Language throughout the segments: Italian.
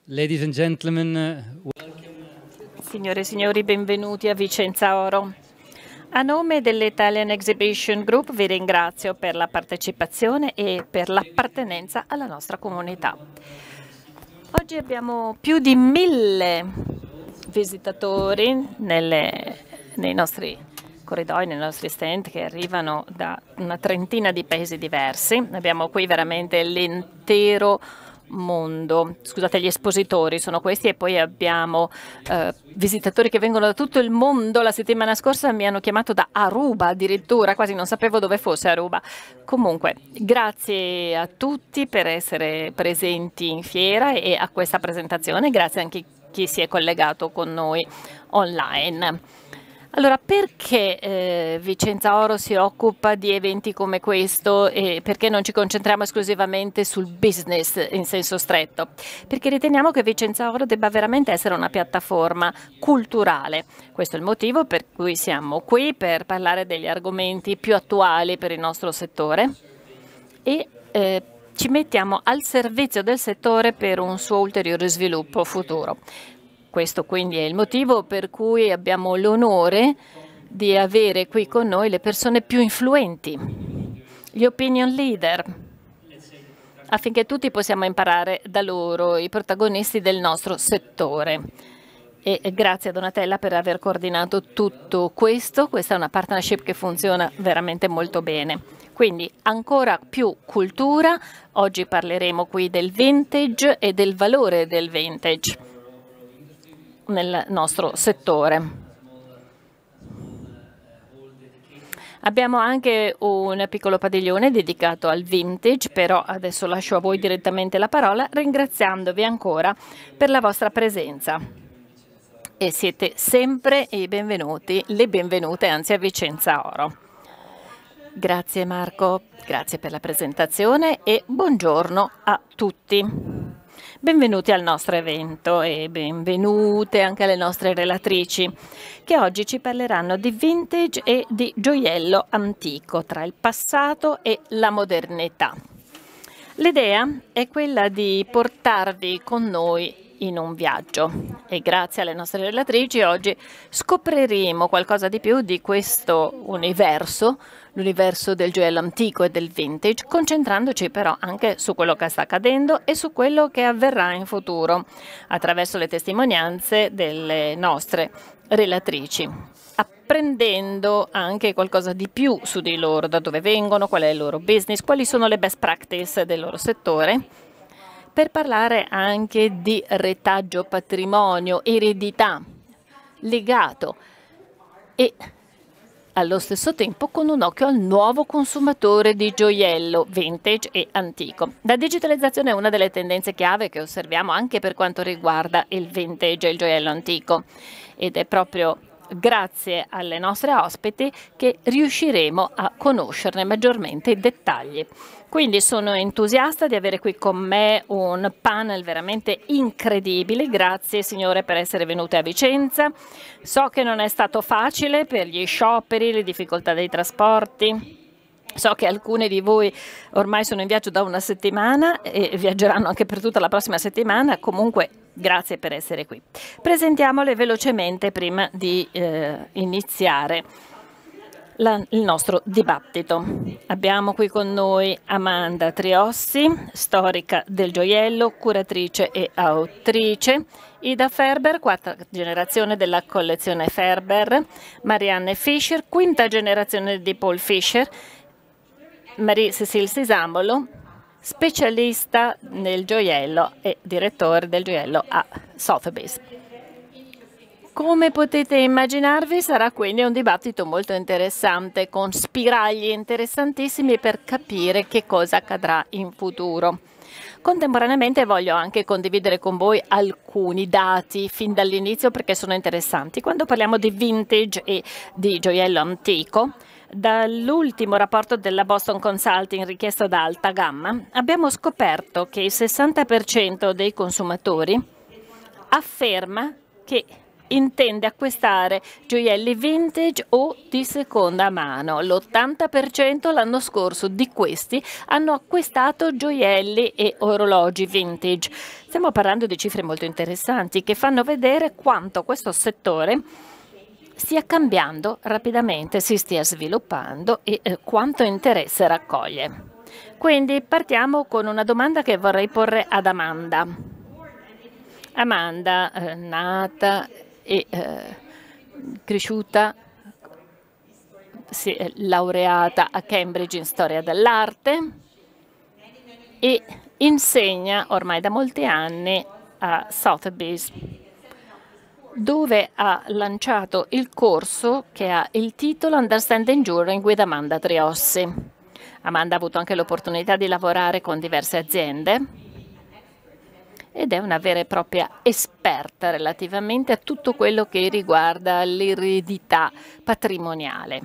Ladies and gentlemen, Signore e signori, benvenuti a Vicenza Oro. A nome dell'Italian Exhibition Group vi ringrazio per la partecipazione e per l'appartenenza alla nostra comunità. Oggi abbiamo più di 1000 visitatori nei nostri corridoi, nei nostri stand che arrivano da una trentina di paesi diversi. Abbiamo qui veramente l'intero mondo. Scusate, gli espositori sono questi, e poi abbiamo visitatori che vengono da tutto il mondo. La settimana scorsa mi hanno chiamato da Aruba, addirittura, quasi non sapevo dove fosse Aruba. Comunque, grazie a tutti per essere presenti in fiera e a questa presentazione. Grazie anche a chi si è collegato con noi online. Allora, perché Vicenza Oro si occupa di eventi come questo e perché non ci concentriamo esclusivamente sul business in senso stretto? Perché riteniamo che Vicenza Oro debba veramente essere una piattaforma culturale. Questo è il motivo per cui siamo qui, per parlare degli argomenti più attuali per il nostro settore e ci mettiamo al servizio del settore per un suo ulteriore sviluppo futuro. Questo quindi è il motivo per cui abbiamo l'onore di avere qui con noi le persone più influenti, gli opinion leader, affinché tutti possiamo imparare da loro, i protagonisti del nostro settore. E grazie a Donatella per aver coordinato tutto questo. Questa è una partnership che funziona veramente molto bene. Quindi ancora più cultura. Oggi parleremo qui del vintage e del valore del vintage nel nostro settore. Abbiamo anche un piccolo padiglione dedicato al vintage, però adesso lascio a voi direttamente la parola, ringraziandovi ancora per la vostra presenza. E siete sempre i benvenuti, le benvenute anzi a Vicenza Oro. Grazie Marco, grazie per la presentazione e buongiorno a tutti. Benvenuti al nostro evento e benvenute anche alle nostre relatrici che oggi ci parleranno di vintage e di gioiello antico tra il passato e la modernità. L'idea è quella di portarvi con noi in un viaggio e grazie alle nostre relatrici oggi scopriremo qualcosa di più di questo universo, l'universo del gioiello antico e del vintage, concentrandoci però anche su quello che sta accadendo e su quello che avverrà in futuro attraverso le testimonianze delle nostre relatrici, apprendendo anche qualcosa di più su di loro, da dove vengono, qual è il loro business, quali sono le best practice del loro settore, per parlare anche di retaggio, patrimonio, eredità, legato e allo stesso tempo con un occhio al nuovo consumatore di gioiello vintage e antico. La digitalizzazione è una delle tendenze chiave che osserviamo anche per quanto riguarda il vintage e il gioiello antico ed è proprio grazie alle nostre ospiti che riusciremo a conoscerne maggiormente i dettagli. Quindi sono entusiasta di avere qui con me un panel veramente incredibile. Grazie signore per essere venute a Vicenza. So che non è stato facile per gli scioperi, le difficoltà dei trasporti. So che alcune di voi ormai sono in viaggio da una settimana e viaggeranno anche per tutta la prossima settimana. Comunque grazie per essere qui. Presentiamole velocemente prima di iniziare il nostro dibattito. Abbiamo qui con noi Amanda Triossi, storica del gioiello, curatrice e autrice, Ida Ferber, quarta generazione della collezione Ferber, Marianne Fischer, quinta generazione di Paul Fischer, Marie-Cécile Sisambolo, specialista nel gioiello e direttore del gioiello a Sotheby's. Come potete immaginarvi sarà quindi un dibattito molto interessante con spiragli interessantissimi per capire che cosa accadrà in futuro. Contemporaneamente voglio anche condividere con voi alcuni dati fin dall'inizio perché sono interessanti. Quando parliamo di vintage e di gioiello antico, dall'ultimo rapporto della Boston Consulting richiesto da Alta Gamma, abbiamo scoperto che il 60% dei consumatori afferma che intende acquistare gioielli vintage o di seconda mano. L'80% l'anno scorso di questi hanno acquistato gioielli e orologi vintage. Stiamo parlando di cifre molto interessanti che fanno vedere quanto questo settore stia cambiando rapidamente, si stia sviluppando e quanto interesse raccoglie. Quindi partiamo con una domanda che vorrei porre ad Amanda. Amanda, nata e cresciuta, si è laureata a Cambridge in storia dell'arte e insegna ormai da molti anni a Sotheby's, dove ha lanciato il corso che ha il titolo Understanding Jewelry with Amanda Triossi. Amanda ha avuto anche l'opportunità di lavorare con diverse aziende ed è una vera e propria esperta relativamente a tutto quello che riguarda l'eredità patrimoniale.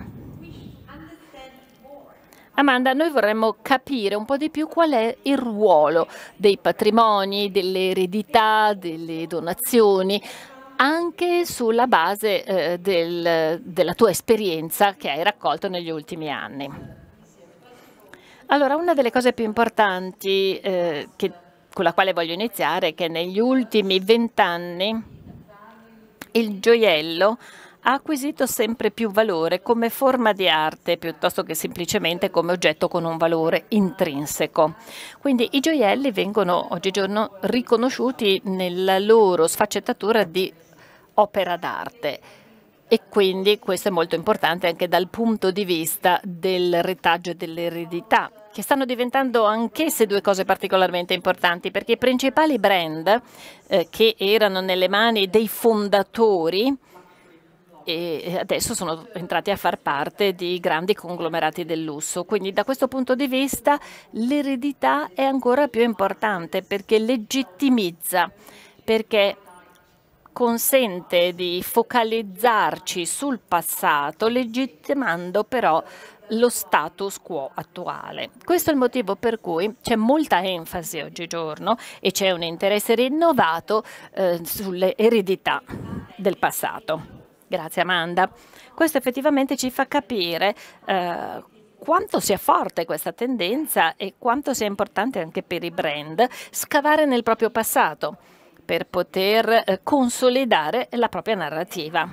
Amanda, noi vorremmo capire un po' di più qual è il ruolo dei patrimoni, delle eredità, delle donazioni, anche sulla base della tua esperienza che hai raccolto negli ultimi anni. Allora, una delle cose più importanti con la quale voglio iniziare è che negli ultimi 20 anni il gioiello ha acquisito sempre più valore come forma di arte piuttosto che semplicemente come oggetto con un valore intrinseco. Quindi i gioielli vengono oggigiorno riconosciuti nella loro sfaccettatura di opera d'arte. E quindi questo è molto importante anche dal punto di vista del retaggio e dell'eredità, che stanno diventando anch'esse due cose particolarmente importanti, perché i principali brand che erano nelle mani dei fondatori e adesso sono entrati a far parte di grandi conglomerati del lusso. Quindi da questo punto di vista l'eredità è ancora più importante perché legittimizza, perché consente di focalizzarci sul passato, legittimando però lo status quo attuale. Questo è il motivo per cui c'è molta enfasi oggigiorno e c'è un interesse rinnovato sulle eredità del passato. Grazie Amanda. Questo effettivamente ci fa capire quanto sia forte questa tendenza e quanto sia importante anche per i brand scavare nel proprio passato per poter consolidare la propria narrativa.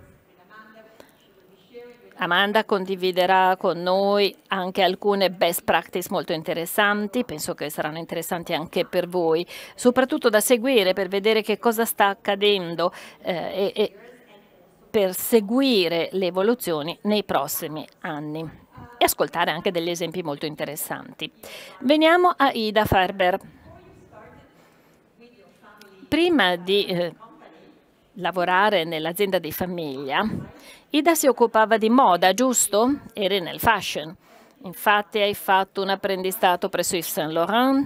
Amanda condividerà con noi anche alcune best practice molto interessanti, penso che saranno interessanti anche per voi, soprattutto da seguire per vedere che cosa sta accadendo e per seguire le evoluzioni nei prossimi anni e ascoltare anche degli esempi molto interessanti. Veniamo a Ida Ferber. Prima di lavorare nell'azienda di famiglia, Ida si occupava di moda, giusto? Eri nel fashion. Infatti hai fatto un apprendistato presso Yves Saint Laurent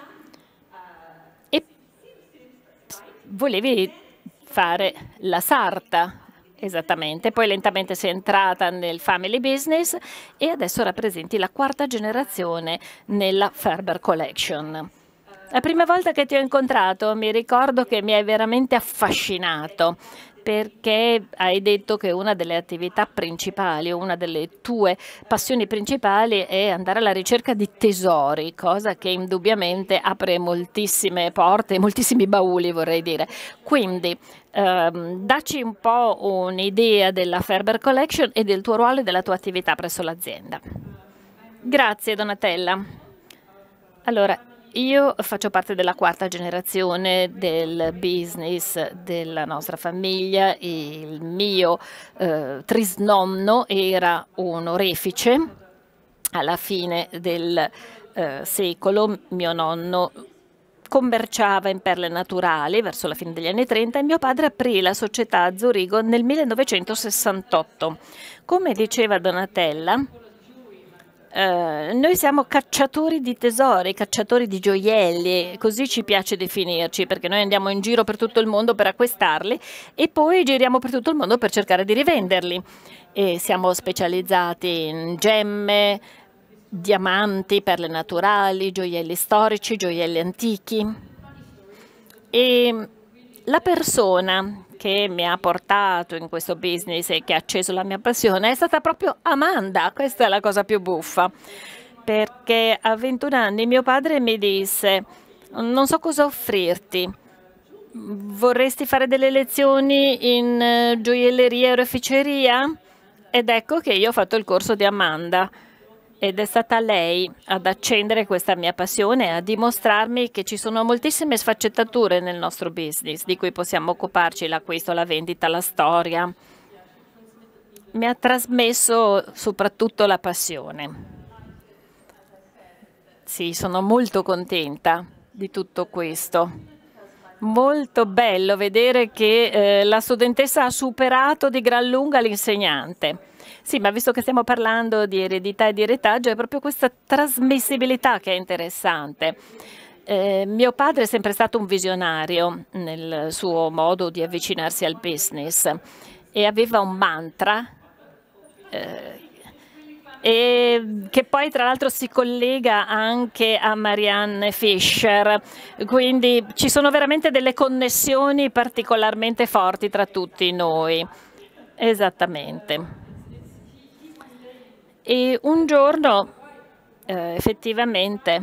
e volevi fare la sarta. Esattamente, poi lentamente sei entrata nel family business e adesso rappresenti la quarta generazione nella Ferber Collection. La prima volta che ti ho incontrato mi ricordo che mi hai veramente affascinato perché hai detto che una delle attività principali, una delle tue passioni principali è andare alla ricerca di tesori, cosa che indubbiamente apre moltissime porte, moltissimi bauli vorrei dire. Quindi dacci un po' un'idea della Ferber Collection e del tuo ruolo e della tua attività presso l'azienda. Grazie Donatella. Allora, io faccio parte della quarta generazione del business della nostra famiglia. Il mio trisnonno era un orefice. Alla fine del secolo mio nonno commerciava in perle naturali verso la fine degli anni 30 e mio padre aprì la società a Zurigo nel 1968. Come diceva Donatella, noi siamo cacciatori di tesori, cacciatori di gioielli, così ci piace definirci, perché noi andiamo in giro per tutto il mondo per acquistarli e poi giriamo per tutto il mondo per cercare di rivenderli. E siamo specializzati in gemme, diamanti, perle naturali, gioielli storici, gioielli antichi. E La persona che mi ha portato in questo business e che ha acceso la mia passione è stata proprio Amanda. Questa è la cosa più buffa, perché a 21 anni mio padre mi disse: non so cosa offrirti. Vorresti fare delle lezioni in gioielleria e oreficeria? Ed ecco che io ho fatto il corso di Amanda. Ed è stata lei ad accendere questa mia passione e a dimostrarmi che ci sono moltissime sfaccettature nel nostro business di cui possiamo occuparci: l'acquisto, la vendita, la storia. Mi ha trasmesso soprattutto la passione. Sì, sono molto contenta di tutto questo. Molto bello vedere che la studentessa ha superato di gran lunga l'insegnante. Sì, ma visto che stiamo parlando di eredità e di retaggio, è proprio questa trasmissibilità che è interessante. Mio padre è sempre stato un visionario nel suo modo di avvicinarsi al business e aveva un mantra e che poi tra l'altro si collega anche a Marianne Fisher, quindi ci sono veramente delle connessioni particolarmente forti tra tutti noi. Esattamente. E un giorno, effettivamente,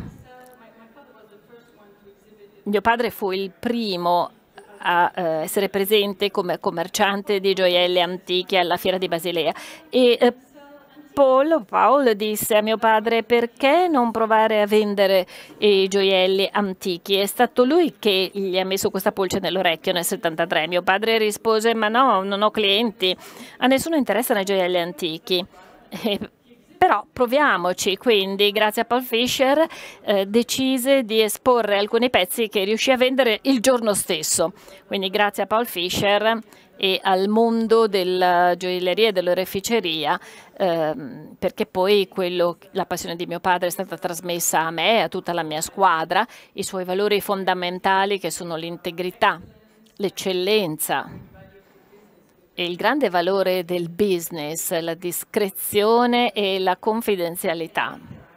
mio padre fu il primo a essere presente come commerciante di gioielli antichi alla Fiera di Basilea e Paul disse a mio padre: perché non provare a vendere i gioielli antichi? È stato lui che gli ha messo questa pulce nell'orecchio nel 73. Mio padre rispose: ma no, non ho clienti, a nessuno interessano i gioielli antichi. Però proviamoci, quindi grazie a Paul Fisher decise di esporre alcuni pezzi che riuscì a vendere il giorno stesso. Quindi grazie a Paul Fisher e al mondo della gioielleria e dell'oreficeria, perché poi la passione di mio padre è stata trasmessa a me e a tutta la mia squadra, i suoi valori fondamentali che sono l'integrità, l'eccellenza e il grande valore del business, la discrezione e la confidenzialità.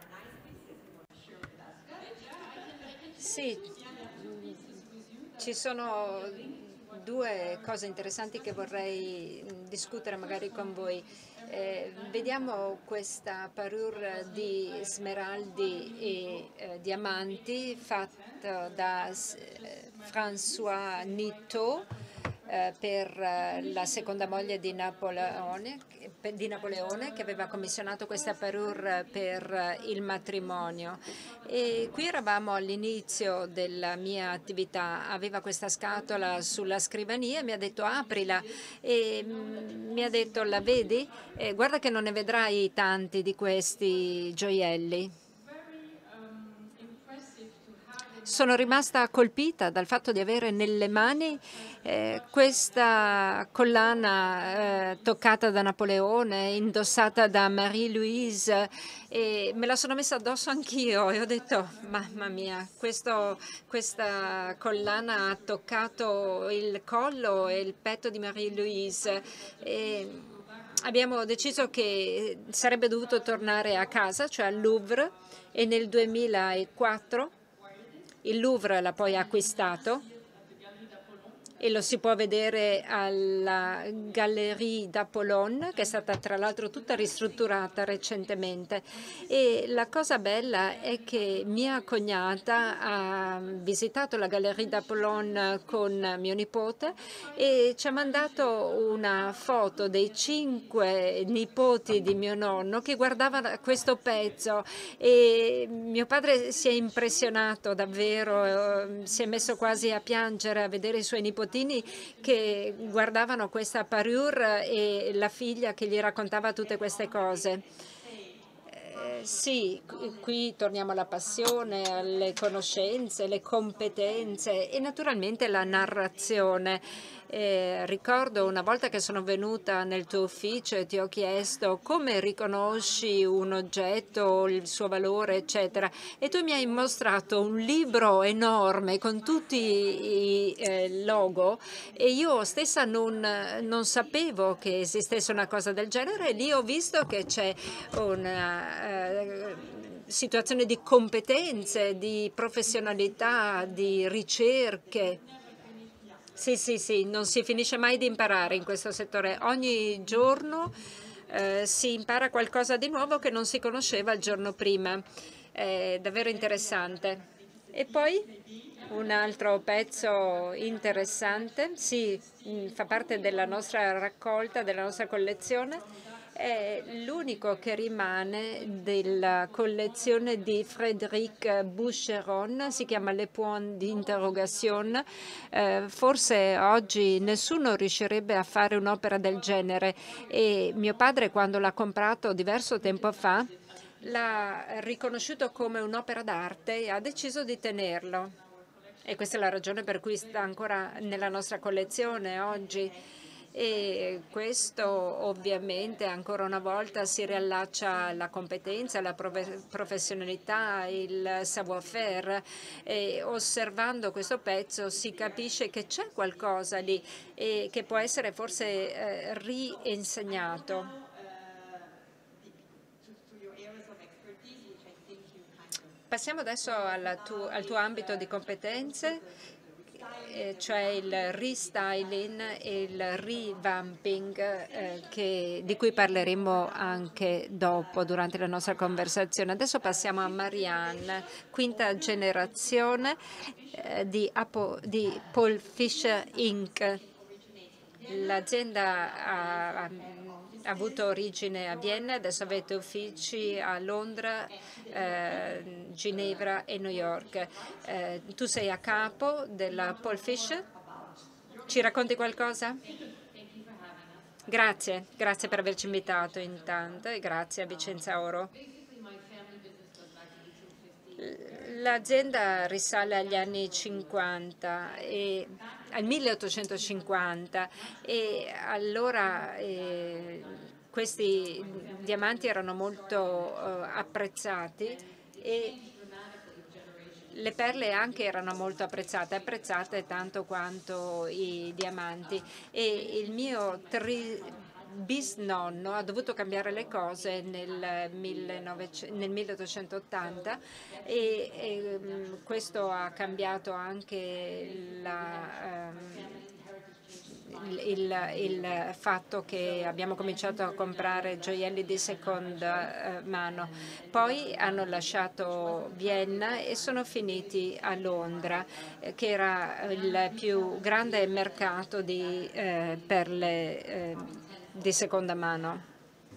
Sì, ci sono due cose interessanti che vorrei discutere magari con voi. Vediamo questa parure di smeraldi e diamanti fatta da François Nitto per la seconda moglie di Napoleone, che aveva commissionato questa parure per il matrimonio. E qui eravamo all'inizio della mia attività, aveva questa scatola sulla scrivania e mi ha detto: aprila, e mi ha detto: la vedi? Guarda che non ne vedrai tanti di questi gioielli. Sono rimasta colpita dal fatto di avere nelle mani questa collana toccata da Napoleone, indossata da Marie-Louise, e me la sono messa addosso anch'io e ho detto: mamma mia, questa collana ha toccato il collo e il petto di Marie-Louise. Abbiamo deciso che sarebbe dovuto tornare a casa, cioè al Louvre, e nel 2004 il Louvre l'ha poi acquistato e lo si può vedere alla Galerie d'Apollon, che è stata tra l'altro tutta ristrutturata recentemente. E la cosa bella è che mia cognata ha visitato la Galerie d'Apollon con mio nipote e ci ha mandato una foto dei 5 nipoti di mio nonno che guardavano questo pezzo, e mio padre si è impressionato davvero, si è messo quasi a piangere a vedere i suoi nipotini che guardavano questa parure e la figlia che gli raccontava tutte queste cose. Sì, qui torniamo alla passione, alle conoscenze, alle competenze e naturalmente la narrazione. Ricordo una volta che sono venuta nel tuo ufficio e ti ho chiesto come riconosci un oggetto, il suo valore, eccetera, e tu mi hai mostrato un libro enorme con tutti i logo, e io stessa non sapevo che esistesse una cosa del genere, e lì ho visto che c'è una situazione di competenze, di professionalità, di ricerche. Sì, sì, sì, non si finisce mai di imparare in questo settore. Ogni giorno si impara qualcosa di nuovo che non si conosceva il giorno prima. È davvero interessante. E poi un altro pezzo interessante, sì, fa parte della nostra raccolta, della nostra collezione. È l'unico che rimane della collezione di Frédéric Boucheron, si chiama Les Points d'interrogation. Forse oggi nessuno riuscirebbe a fare un'opera del genere e mio padre, quando l'ha comprato diverso tempo fa, l'ha riconosciuto come un'opera d'arte e ha deciso di tenerlo. E questa è la ragione per cui sta ancora nella nostra collezione oggi. E questo ovviamente ancora una volta si riallaccia alla competenza, alla professionalità, il savoir-faire. E osservando questo pezzo si capisce che c'è qualcosa lì e che può essere forse rinsegnato. Passiamo adesso al tuo ambito di competenze, cioè il restyling e il revamping, di cui parleremo anche dopo, durante la nostra conversazione. Adesso passiamo a Marianne, quinta generazione di Paul Fisher Inc. L'azienda ha avuto origine a Vienna, adesso avete uffici a Londra, Ginevra e New York. Tu sei a capo della Paul Fisher. Ci racconti qualcosa? Grazie, grazie per averci invitato intanto e grazie a Vicenza Oro. L'azienda risale agli anni 50 e al 1850 e allora questi diamanti erano molto apprezzati e le perle anche erano molto apprezzate tanto quanto i diamanti. E il mio bisnonno ha dovuto cambiare le cose nel 1880 e questo ha cambiato anche il fatto che abbiamo cominciato a comprare gioielli di seconda mano. Poi hanno lasciato Vienna e sono finiti a Londra, che era il più grande mercato di perle di seconda mano.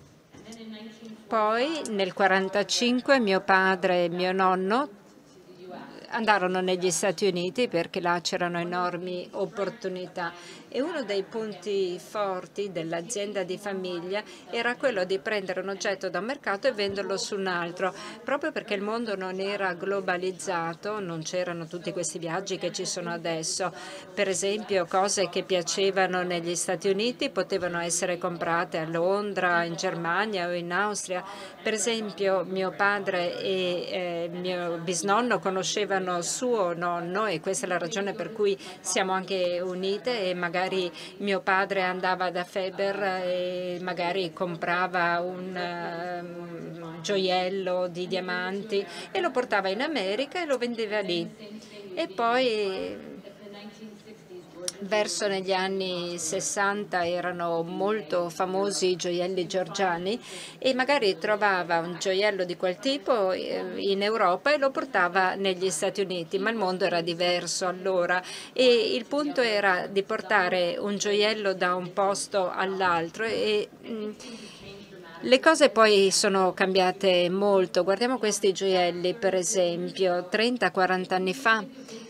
Poi nel 1945 mio padre e mio nonno andarono negli Stati Uniti perché là c'erano enormi opportunità e uno dei punti forti dell'azienda di famiglia era quello di prendere un oggetto da un mercato e venderlo su un altro, proprio perché il mondo non era globalizzato, non c'erano tutti questi viaggi che ci sono adesso. Per esempio, cose che piacevano negli Stati Uniti potevano essere comprate a Londra, in Germania o in Austria. Per esempio, mio padre e mio bisnonno conoscevano suo nonno e questa è la ragione per cui siamo anche unite e magari mio padre andava da Faber e magari comprava un gioiello di diamanti e lo portava in America e lo vendeva lì. E poi verso negli anni 60 erano molto famosi i gioielli Giorgiani e magari trovava un gioiello di quel tipo in Europa e lo portava negli Stati Uniti, ma il mondo era diverso allora e il punto era di portare un gioiello da un posto all'altro e le cose poi sono cambiate molto. Guardiamo questi gioielli, per esempio, 30-40 anni fa.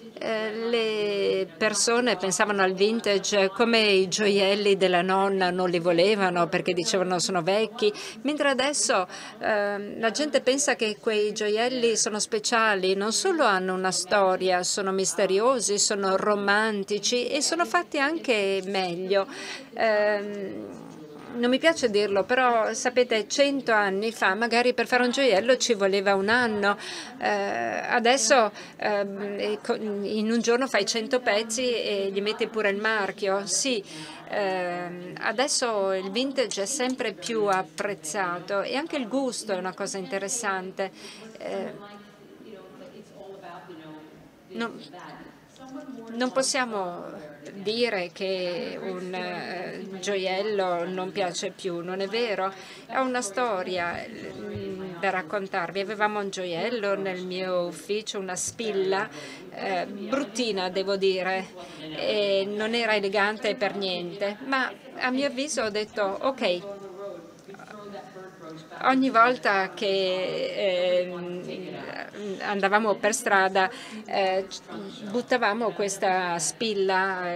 Le persone pensavano al vintage come i gioielli della nonna, non li volevano perché dicevano sono vecchi, mentre adesso la gente pensa che quei gioielli sono speciali, non solo hanno una storia, sono misteriosi, sono romantici e sono fatti anche meglio. Non mi piace dirlo, però sapete, 100 anni fa magari per fare un gioiello ci voleva un anno. Adesso in un giorno fai 100 pezzi e gli metti pure il marchio. Sì, adesso il vintage è sempre più apprezzato e anche il gusto è una cosa interessante. Non possiamo dire che un gioiello non piace più, non è vero? Ho una storia da raccontarvi. Avevamo un gioiello nel mio ufficio, una spilla bruttina, devo dire, e non era elegante per niente, ma a mio avviso ho detto ok. Ogni volta che andavamo per strada buttavamo questa spilla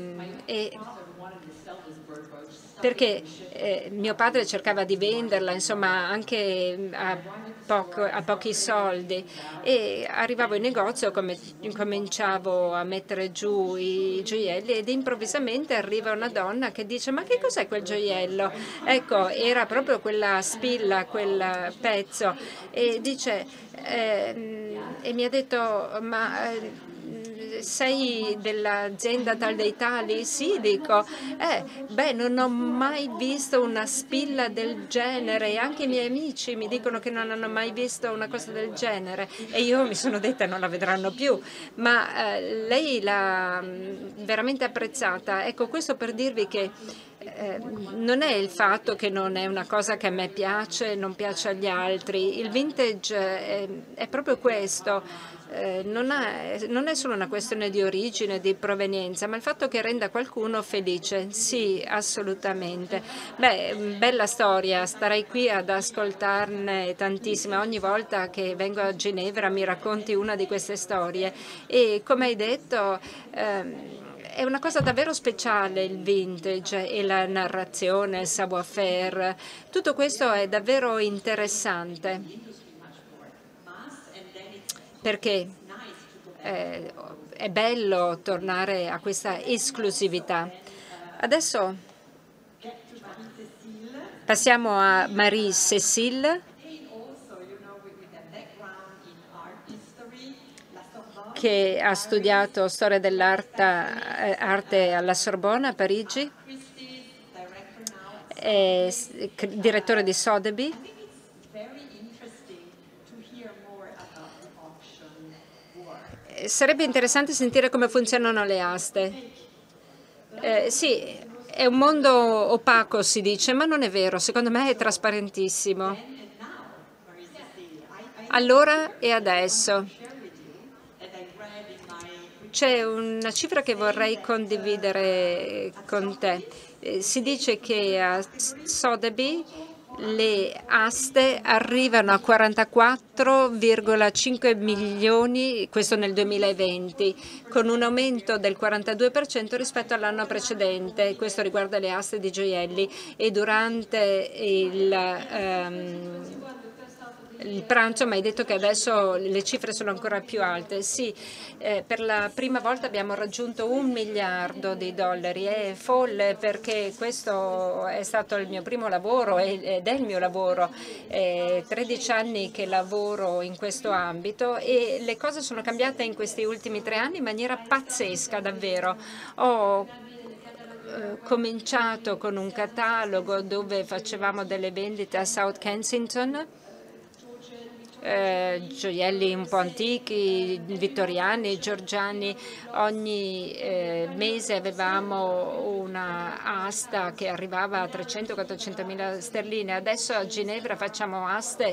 perché mio padre cercava di venderla, insomma, anche a pochi soldi, e arrivavo in negozio, cominciavo a mettere giù i gioielli ed improvvisamente arriva una donna che dice: ma che cos'è quel gioiello? Ecco, era proprio quella spilla, quel pezzo, e dice e mi ha detto: ma sei dell'azienda tal dei tali? Sì, dico. Beh, non ho mai visto una spilla del genere, e anche i miei amici mi dicono che non hanno mai visto una cosa del genere, e io mi sono detta non la vedranno più, ma lei l'ha veramente apprezzata. Ecco, questo per dirvi che non è il fatto che non è una cosa che a me piace, non piace agli altri. Il vintage è proprio questo. Non è solo una questione di origine, di provenienza, ma il fatto che renda qualcuno felice. Sì, assolutamente. Beh, bella storia, starei qui ad ascoltarne tantissime. Ogni volta che vengo a Ginevra mi racconti una di queste storie, e come hai detto è una cosa davvero speciale il vintage, e la narrazione, il savoir-faire. Tutto questo è davvero interessante, perché è bello tornare a questa esclusività. Adesso passiamo a Marie-Cécile, che ha studiato storia dell'arte alla Sorbona a Parigi, è direttore di Sotheby's. Sarebbe interessante sentire come funzionano le aste. Sì, è un mondo opaco, si dice, ma non è vero. Secondo me è trasparentissimo. Allora e adesso. C'è una cifra che vorrei condividere con te. Si dice che a Sotheby's le aste arrivano a 44,5 milioni, questo nel 2020, con un aumento del 42% rispetto all'anno precedente. Questo riguarda le aste di gioielli, e durante il pranzo mi hai detto che adesso le cifre sono ancora più alte. Sì, per la prima volta abbiamo raggiunto $1 miliardo. È folle, perché questo è stato il mio primo lavoro ed è il mio lavoro. 13 anni che lavoro in questo ambito, e le cose sono cambiate in questi ultimi 3 anni in maniera pazzesca, davvero. Ho cominciato con un catalogo dove facevamo delle vendite a South Kensington, gioielli un po' antichi, vittoriani, georgiani. Ogni mese avevamo una asta che arrivava a 300-400 mila sterline. Adesso a Ginevra facciamo aste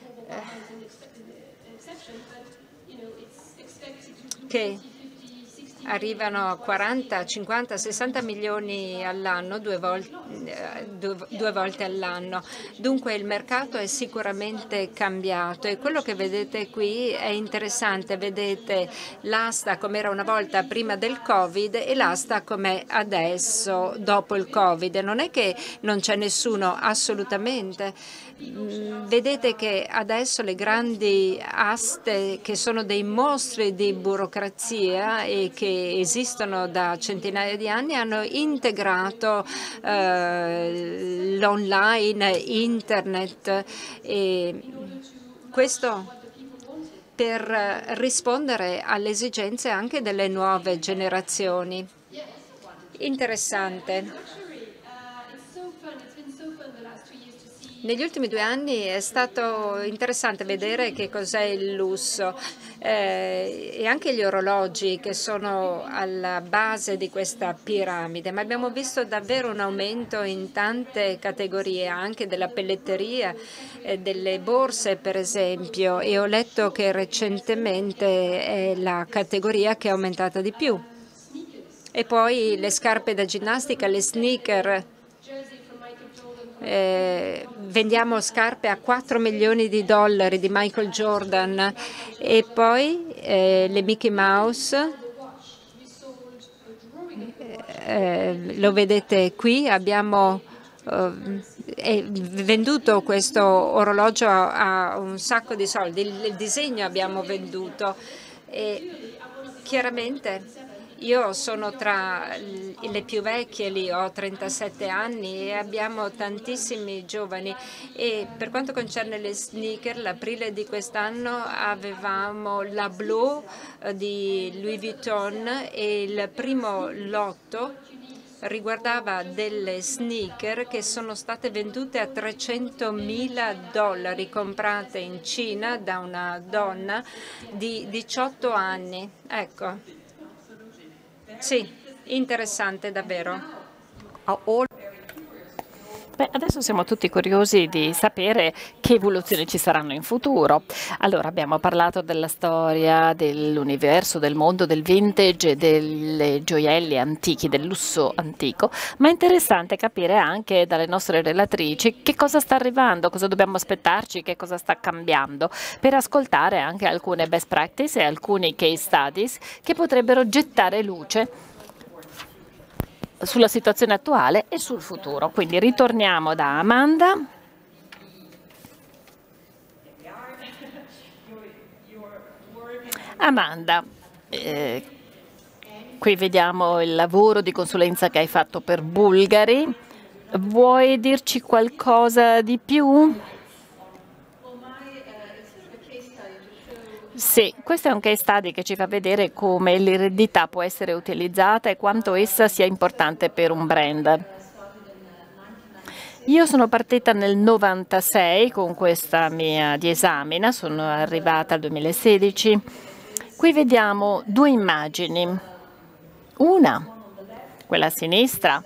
che arrivano a 40, 50, 60 milioni all'anno, due volte all'anno. Dunque il mercato è sicuramente cambiato, e quello che vedete qui è interessante. Vedete l'asta come era una volta prima del Covid e l'asta come adesso dopo il Covid. Non è che non c'è nessuno, assolutamente. Vedete che adesso le grandi aste, che sono dei mostri di burocrazia e che esistono da centinaia di anni, hanno integrato l'online, internet, e questo per rispondere alle esigenze anche delle nuove generazioni. Interessante. Negli ultimi 2 anni è stato interessante vedere che cos'è il lusso e anche gli orologi che sono alla base di questa piramide, ma abbiamo visto davvero un aumento in tante categorie, anche della pelletteria, delle borse per esempio, e ho letto che recentemente è la categoria che è aumentata di più. E poi le scarpe da ginnastica, le sneaker. Vendiamo scarpe a 4 milioni di dollari di Michael Jordan e poi le Mickey Mouse, lo vedete qui, abbiamo venduto questo orologio a un sacco di soldi, il disegno abbiamo venduto e chiaramente io sono tra le più vecchie lì, ho 37 anni e abbiamo tantissimi giovani e per quanto concerne le sneaker, l'aprile di quest'anno avevamo la Blue di Louis Vuitton e il primo lotto riguardava delle sneaker che sono state vendute a 300.000 dollari, comprate in Cina da una donna di 18 anni. Ecco. Sì, interessante davvero. Beh, adesso siamo tutti curiosi di sapere che evoluzioni ci saranno in futuro. Allora, abbiamo parlato della storia, dell'universo, del mondo, del vintage, delle gioielli antichi, del lusso antico, ma è interessante capire anche dalle nostre relatrici che cosa sta arrivando, cosa dobbiamo aspettarci, che cosa sta cambiando, per ascoltare anche alcune best practice e alcuni case studies che potrebbero gettare luce sulla situazione attuale e sul futuro. Quindi ritorniamo da Amanda. Amanda, qui vediamo il lavoro di consulenza che hai fatto per Bulgari. Vuoi dirci qualcosa di più? Sì, questo è un case study che ci fa vedere come l'eredità può essere utilizzata e quanto essa sia importante per un brand. Io sono partita nel 96 con questa mia diesamina, sono arrivata al 2016. Qui vediamo 2 immagini. Una, quella a sinistra,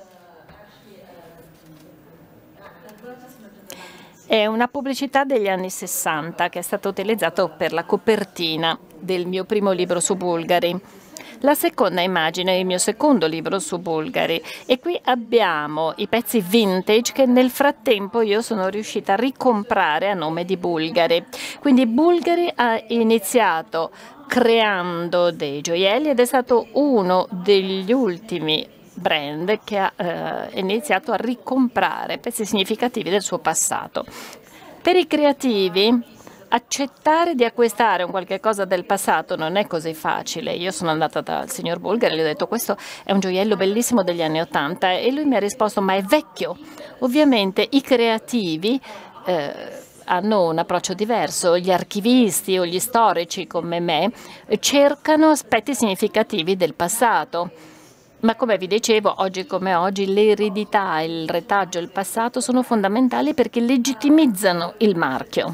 è una pubblicità degli anni 60 che è stata utilizzata per la copertina del mio primo libro su Bulgari. La seconda immagine è il mio secondo libro su Bulgari e qui abbiamo i pezzi vintage che nel frattempo io sono riuscita a ricomprare a nome di Bulgari. Quindi Bulgari ha iniziato creando dei gioielli ed è stato uno degli ultimi brand che ha iniziato a ricomprare pezzi significativi del suo passato. Per i creativi, accettare di acquistare un qualche cosa del passato non è così facile. Io sono andata dal signor Bulgari e gli ho detto: questo è un gioiello bellissimo degli anni '80 e lui mi ha risposto: ma è vecchio. Ovviamente i creativi hanno un approccio diverso. Gli archivisti o gli storici come me cercano aspetti significativi del passato. Ma come vi dicevo, oggi come oggi l'eredità, il retaggio, il passato sono fondamentali perché legittimizzano il marchio.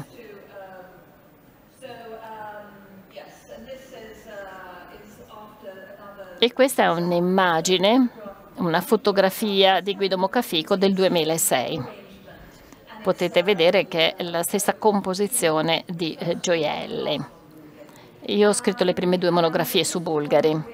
E questa è un'immagine, una fotografia di Guido Mocafico del 2006. Potete vedere che è la stessa composizione di gioielli. Io ho scritto le prime 2 monografie su Bulgari.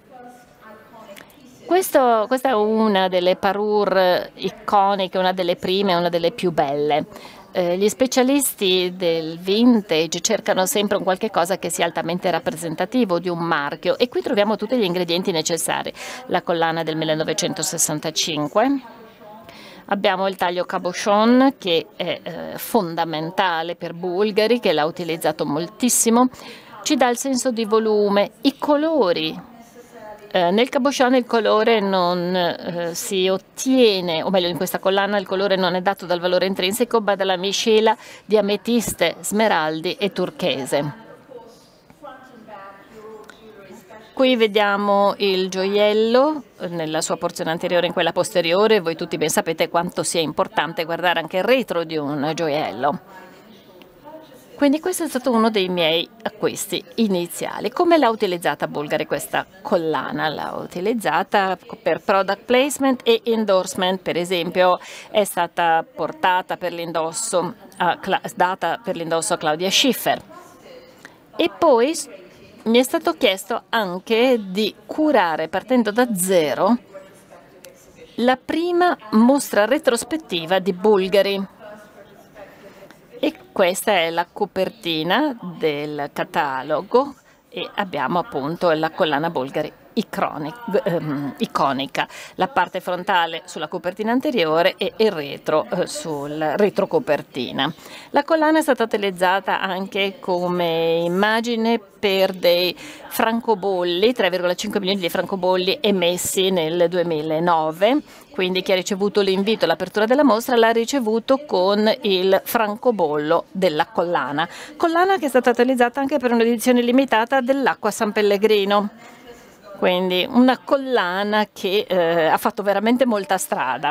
Questa è una delle parure iconiche, una delle prime, una delle più belle. Gli specialisti del vintage cercano sempre un qualche cosa che sia altamente rappresentativo di un marchio e qui troviamo tutti gli ingredienti necessari. La collana del 1965, abbiamo il taglio cabochon che è fondamentale per Bulgari, che l'ha utilizzato moltissimo, ci dà il senso di volume, i colori. Nel cabochon il colore non si ottiene, o meglio in questa collana il colore non è dato dal valore intrinseco ma dalla miscela di ametiste, smeraldi e turchese. Qui vediamo il gioiello nella sua porzione anteriore e in quella posteriore. Voi tutti ben sapete quanto sia importante guardare anche il retro di un gioiello. Quindi questo è stato uno dei miei acquisti iniziali. Come l'ha utilizzata Bulgari questa collana? L'ha utilizzata per product placement e endorsement. Per esempio è stata portata per l'indosso, data per l'indosso a Claudia Schiffer. E poi mi è stato chiesto anche di curare, partendo da zero, la prima mostra retrospettiva di Bulgari. E questa è la copertina del catalogo e abbiamo appunto la collana Bulgari iconica, la parte frontale sulla copertina anteriore e il retro sul retrocopertina. La collana è stata utilizzata anche come immagine per dei francobolli, 3,5 milioni di francobolli emessi nel 2009, quindi chi ha ricevuto l'invito all'apertura della mostra l'ha ricevuto con il francobollo della collana che è stata utilizzata anche per un'edizione limitata dell'Acqua San Pellegrino. Quindi una collana che ha fatto veramente molta strada.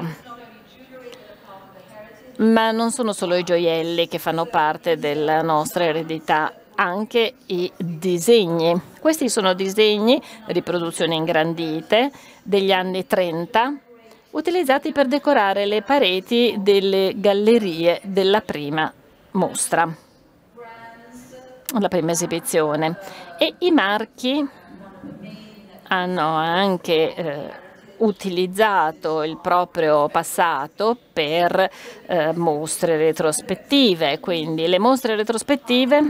Ma non sono solo i gioielli che fanno parte della nostra eredità, anche i disegni. Questi sono disegni, riproduzioni ingrandite, degli anni 30, utilizzati per decorare le pareti delle gallerie della prima mostra, la prima esibizione. E i marchi hanno anche utilizzato il proprio passato per mostre retrospettive, quindi le mostre retrospettive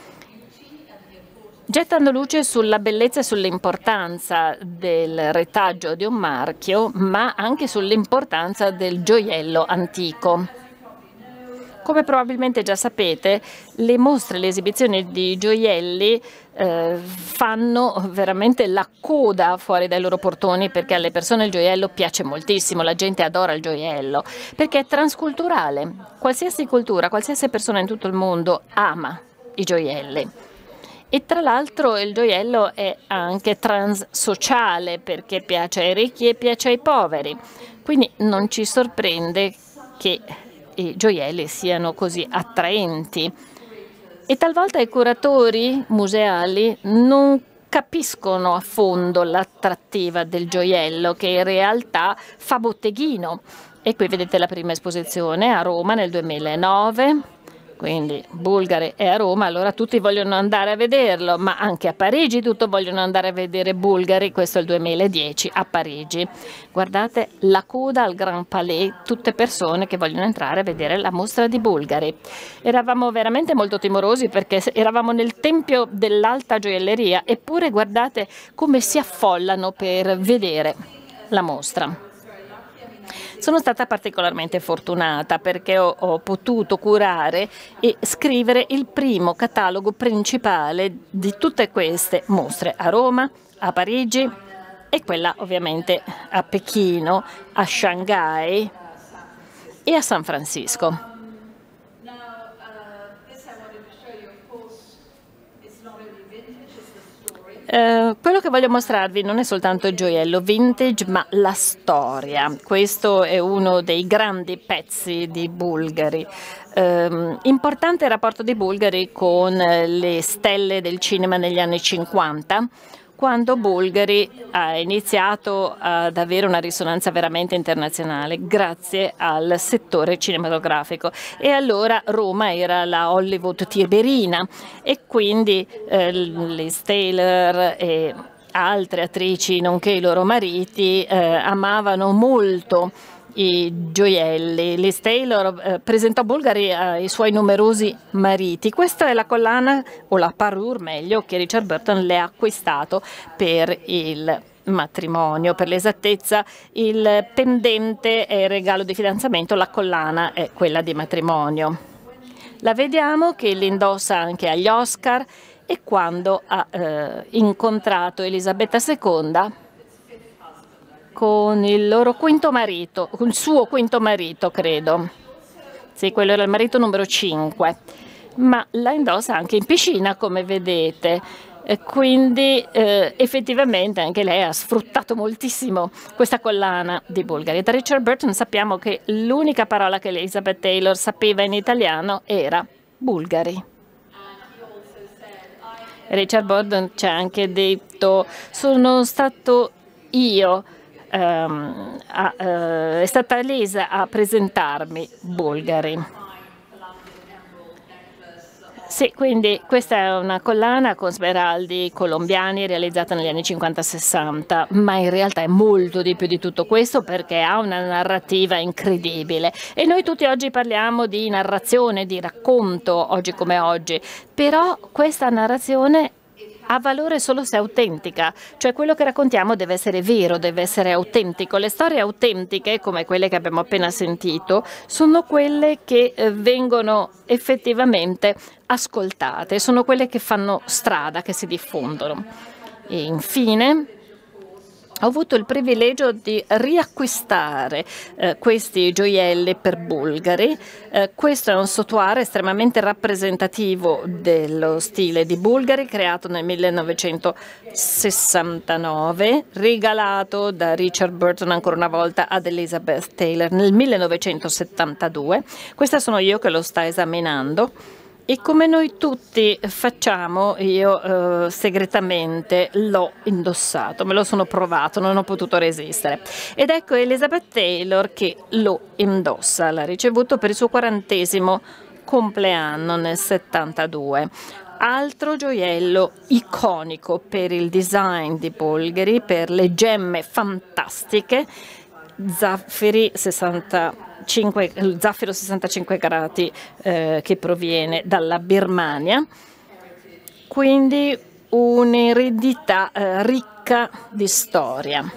gettano luce sulla bellezza e sull'importanza del retaggio di un marchio, ma anche sull'importanza del gioiello antico. Come probabilmente già sapete, le mostre, le esibizioni di gioielli fanno veramente la coda fuori dai loro portoni, perché alle persone il gioiello piace moltissimo, la gente adora il gioiello, perché è transculturale. Qualsiasi cultura, qualsiasi persona in tutto il mondo ama i gioielli. E tra l'altro il gioiello è anche transsociale, perché piace ai ricchi e piace ai poveri. Quindi non ci sorprende che i gioielli siano così attraenti. E talvolta i curatori museali non capiscono a fondo l'attrattiva del gioiello, che in realtà fa botteghino. E qui vedete la prima esposizione a Roma nel 2009. Quindi Bulgari è a Roma, allora tutti vogliono andare a vederlo, ma anche a Parigi tutti vogliono andare a vedere Bulgari, questo è il 2010 a Parigi. Guardate la coda al Grand Palais, tutte persone che vogliono entrare a vedere la mostra di Bulgari. Eravamo veramente molto timorosi perché eravamo nel tempio dell'alta gioielleria, eppure guardate come si affollano per vedere la mostra. Sono stata particolarmente fortunata perché ho potuto curare e scrivere il primo catalogo principale di tutte queste mostre a Roma, a Parigi e quella ovviamente a Pechino, a Shanghai e a San Francisco. Quello che voglio mostrarvi non è soltanto il gioiello vintage, ma la storia. Questo è uno dei grandi pezzi di Bulgari. Importante il rapporto di Bulgari con le stelle del cinema negli anni 50, quando Bulgari ha iniziato ad avere una risonanza veramente internazionale grazie al settore cinematografico. E allora Roma era la Hollywood tiberina e quindi Liz Taylor e altre attrici, nonché i loro mariti, amavano molto i gioielli. Liz Taylor presentò Bulgari ai suoi numerosi mariti. Questa è la collana, o la parure meglio, che Richard Burton le ha acquistato per il matrimonio. Per l'esattezza, il pendente è il regalo di fidanzamento, la collana è quella di matrimonio. La vediamo che l'indossa anche agli Oscar e quando ha incontrato Elisabetta II con il loro quinto marito, con il suo quinto marito, credo. Sì, quello era il marito numero 5. Ma la indossa anche in piscina, come vedete. quindi effettivamente anche lei ha sfruttato moltissimo questa collana di Bulgari. Da Richard Burton sappiamo che l'unica parola che Elizabeth Taylor sapeva in italiano era Bulgari. Richard Burton ci ha anche detto: sono stato io, è stata Elisa a presentarmi Bulgari. Sì, quindi questa è una collana con smeraldi colombiani realizzata negli anni 50-60, ma in realtà è molto di più di tutto questo, perché ha una narrativa incredibile. E noi tutti oggi parliamo di narrazione, di racconto, oggi come oggi, però questa narrazione ha valore solo se è autentica, cioè quello che raccontiamo deve essere vero, deve essere autentico. Le storie autentiche, come quelle che abbiamo appena sentito, sono quelle che vengono effettivamente ascoltate, sono quelle che fanno strada, che si diffondono. E infine ho avuto il privilegio di riacquistare questi gioielli per Bulgari. Questo è un sautoir estremamente rappresentativo dello stile di Bulgari, creato nel 1969, regalato da Richard Burton ancora una volta ad Elizabeth Taylor nel 1972. Questa sono io che lo sta esaminando. E come noi tutti facciamo, io segretamente l'ho indossato, me lo sono provato, non ho potuto resistere. Ed ecco Elizabeth Taylor che lo indossa, l'ha ricevuto per il suo 40° compleanno nel 72. Altro gioiello iconico per il design di Bulgari, per le gemme fantastiche, zaffiro 65 carati che proviene dalla Birmania, quindi un'eredità ricca di storia.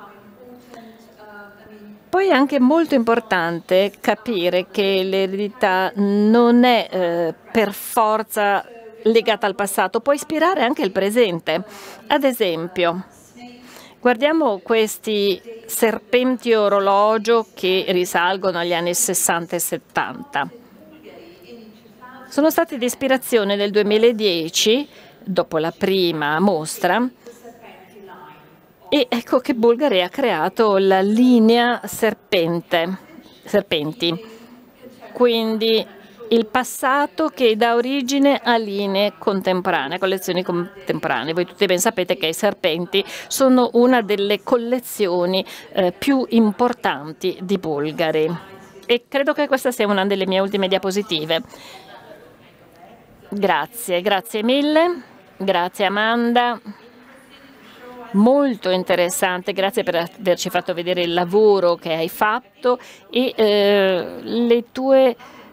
Poi è anche molto importante capire che l'eredità non è per forza legata al passato, può ispirare anche il presente. Ad esempio, guardiamo questi serpenti orologio che risalgono agli anni 60 e 70. Sono stati di ispirazione nel 2010, dopo la prima mostra, e ecco che Bulgari ha creato la linea serpenti, quindi il passato che dà origine a linee contemporanee, collezioni contemporanee. Voi tutti ben sapete che i serpenti sono una delle collezioni più importanti di Bulgari. E credo che questa sia una delle mie ultime diapositive. Grazie mille. Grazie Amanda. Molto interessante, grazie per averci fatto vedere il lavoro che hai fatto e le tue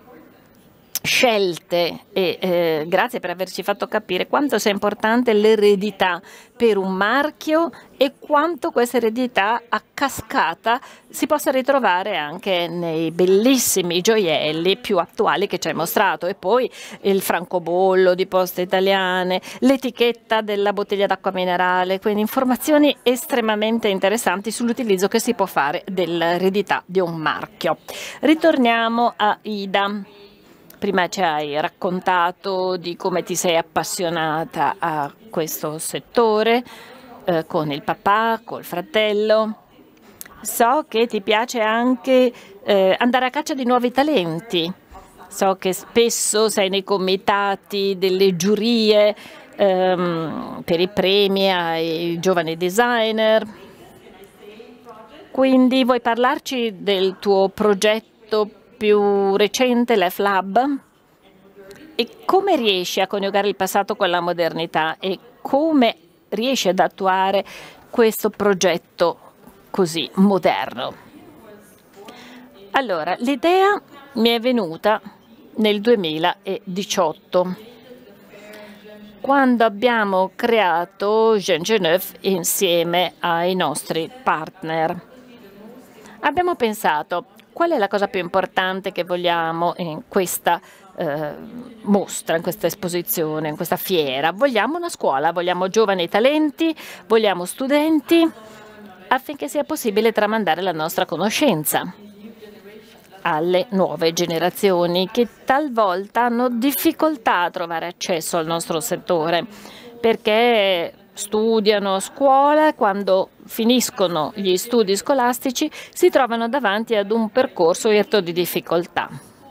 scelte e grazie per averci fatto capire quanto sia importante l'eredità per un marchio e quanto questa eredità a cascata si possa ritrovare anche nei bellissimi gioielli più attuali che ci hai mostrato. E poi il francobollo di Poste Italiane, l'etichetta della bottiglia d'acqua minerale, quindi informazioni estremamente interessanti sull'utilizzo che si può fare dell'eredità di un marchio. Ritorniamo a Ida. Prima ci hai raccontato di come ti sei appassionata a questo settore con il papà, col fratello. So che ti piace anche andare a caccia di nuovi talenti. So che spesso sei nei comitati delle giurie per i premi ai giovani designer. Quindi vuoi parlarci del tuo progetto più recente, l'F Lab, e come riesci a coniugare il passato con la modernità e come riesci ad attuare questo progetto così moderno? Allora, l'idea mi è venuta nel 2018, quando abbiamo creato Jeune Genève insieme ai nostri partner. Abbiamo pensato: qual è la cosa più importante che vogliamo in questa mostra, in questa esposizione, in questa fiera? Vogliamo una scuola, vogliamo giovani talenti, vogliamo studenti, affinché sia possibile tramandare la nostra conoscenza alle nuove generazioni che talvolta hanno difficoltà a trovare accesso al nostro settore, perché studiano a scuola, quando finiscono gli studi scolastici si trovano davanti ad un percorso irto di difficoltà.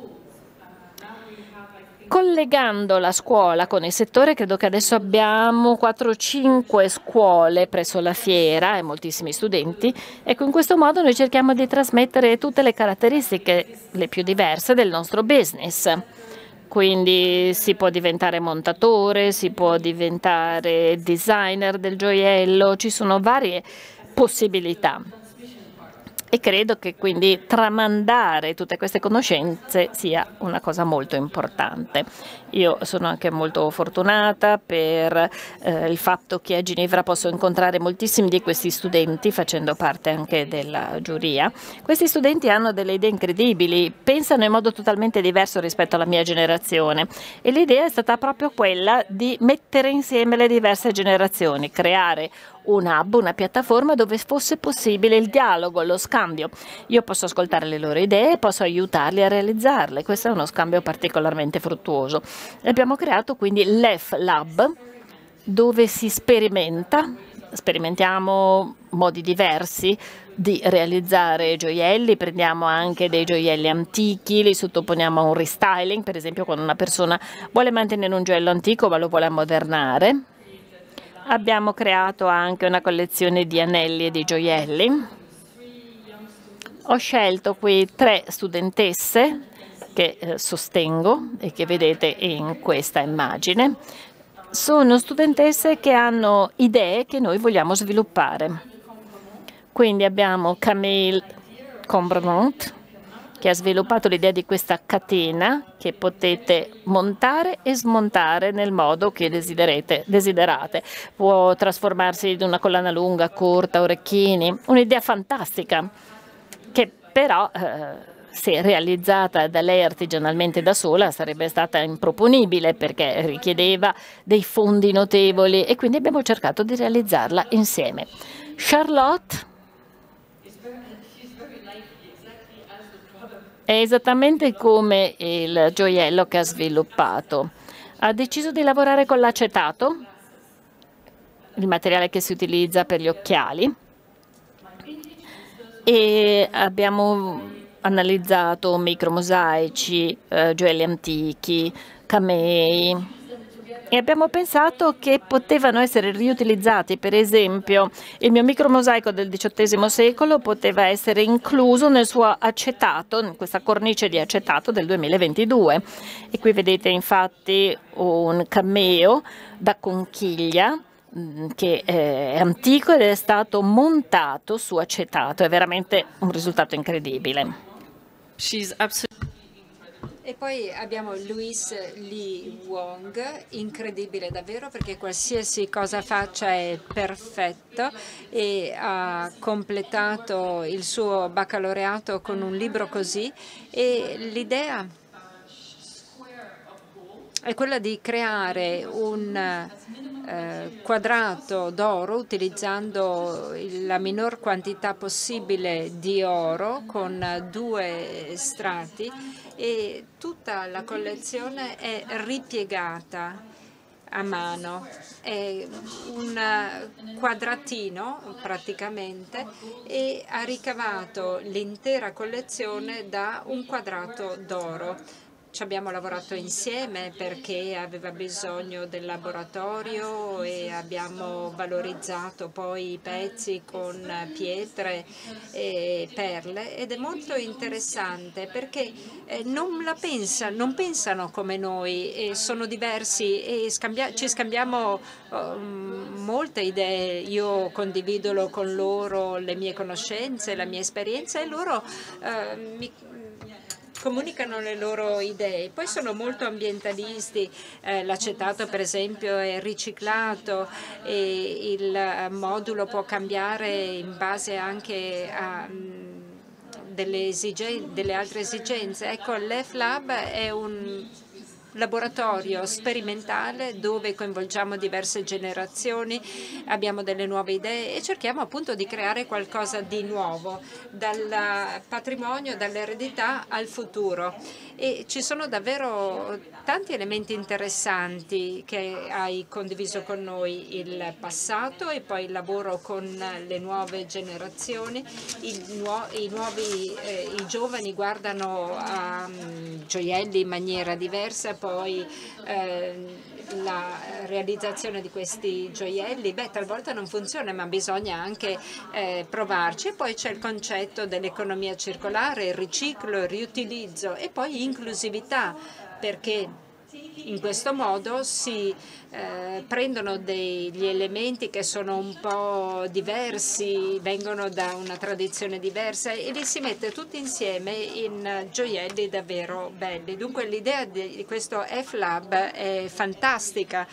Collegando la scuola con il settore, credo che adesso abbiamo 4 o 5 scuole presso la fiera e moltissimi studenti. Ecco, in questo modo noi cerchiamo di trasmettere tutte le caratteristiche, le più diverse del nostro business. Quindi si può diventare montatore, si può diventare designer del gioiello, ci sono varie possibilità. E credo che quindi tramandare tutte queste conoscenze sia una cosa molto importante. Io sono anche molto fortunata per il fatto che a Ginevra posso incontrare moltissimi di questi studenti, facendo parte anche della giuria. Questi studenti hanno delle idee incredibili, pensano in modo totalmente diverso rispetto alla mia generazione e l'idea è stata proprio quella di mettere insieme le diverse generazioni, creare un hub, una piattaforma dove fosse possibile il dialogo, lo scambio. Io posso ascoltare le loro idee e posso aiutarli a realizzarle. Questo è uno scambio particolarmente fruttuoso. Abbiamo creato quindi l'F Lab, dove si sperimentiamo modi diversi di realizzare gioielli, prendiamo anche dei gioielli antichi, li sottoponiamo a un restyling, per esempio quando una persona vuole mantenere un gioiello antico ma lo vuole ammodernare. Abbiamo creato anche una collezione di anelli e di gioielli. Ho scelto qui 3 studentesse che sostengo e che vedete in questa immagine. Sono studentesse che hanno idee che noi vogliamo sviluppare. Quindi abbiamo Camille Combremont, che ha sviluppato l'idea di questa catena che potete montare e smontare nel modo che desiderate. Può trasformarsi in una collana lunga, corta, orecchini. Un'idea fantastica che però se realizzata da lei artigianalmente da sola sarebbe stata improponibile perché richiedeva dei fondi notevoli e quindi abbiamo cercato di realizzarla insieme. Charlotte è esattamente come il gioiello che ha sviluppato. Ha deciso di lavorare con l'acetato, il materiale che si utilizza per gli occhiali, e abbiamo analizzato micromosaici, gioielli antichi, camei, e abbiamo pensato che potevano essere riutilizzati. Per esempio, il mio micromosaico del XVIII secolo poteva essere incluso nel suo acetato, in questa cornice di acetato del 2022. E qui vedete infatti un cameo da conchiglia che è antico ed è stato montato su acetato. È veramente un risultato incredibile. E poi abbiamo Louise Lee Wong, incredibile davvero perché qualsiasi cosa faccia è perfetto, e ha completato il suo baccalaureato con un libro così, e l'idea è quella di creare un quadrato d'oro utilizzando la minor quantità possibile di oro con 2 strati, e tutta la collezione è ripiegata a mano. È un quadratino praticamente, e ha ricavato l'intera collezione da un quadrato d'oro. Ci abbiamo lavorato insieme perché aveva bisogno del laboratorio e abbiamo valorizzato poi i pezzi con pietre e perle, ed è molto interessante perché non pensano come noi, e sono diversi, e ci scambiamo molte idee. Io condivido con loro le mie conoscenze, la mia esperienza, e loro mi comunicano le loro idee. Poi sono molto ambientalisti, l'acetato per esempio è riciclato e il modulo può cambiare in base anche a delle altre esigenze. Ecco, l'F-Lab è un laboratorio sperimentale dove coinvolgiamo diverse generazioni, abbiamo delle nuove idee e cerchiamo appunto di creare qualcosa di nuovo, dal patrimonio, dall'eredità al futuro. E ci sono davvero tanti elementi interessanti che hai condiviso con noi, il passato e poi il lavoro con le nuove generazioni. I giovani guardano a gioielli in maniera diversa, poi la realizzazione di questi gioielli, talvolta non funziona, ma bisogna anche provarci. E poi c'è il concetto dell'economia circolare, il riciclo, il riutilizzo e poi inclusività, perché in questo modo si prendono degli elementi che sono un po' diversi, vengono da una tradizione diversa e li si mette tutti insieme in gioielli davvero belli. Dunque l'idea di questo F-Lab è fantastica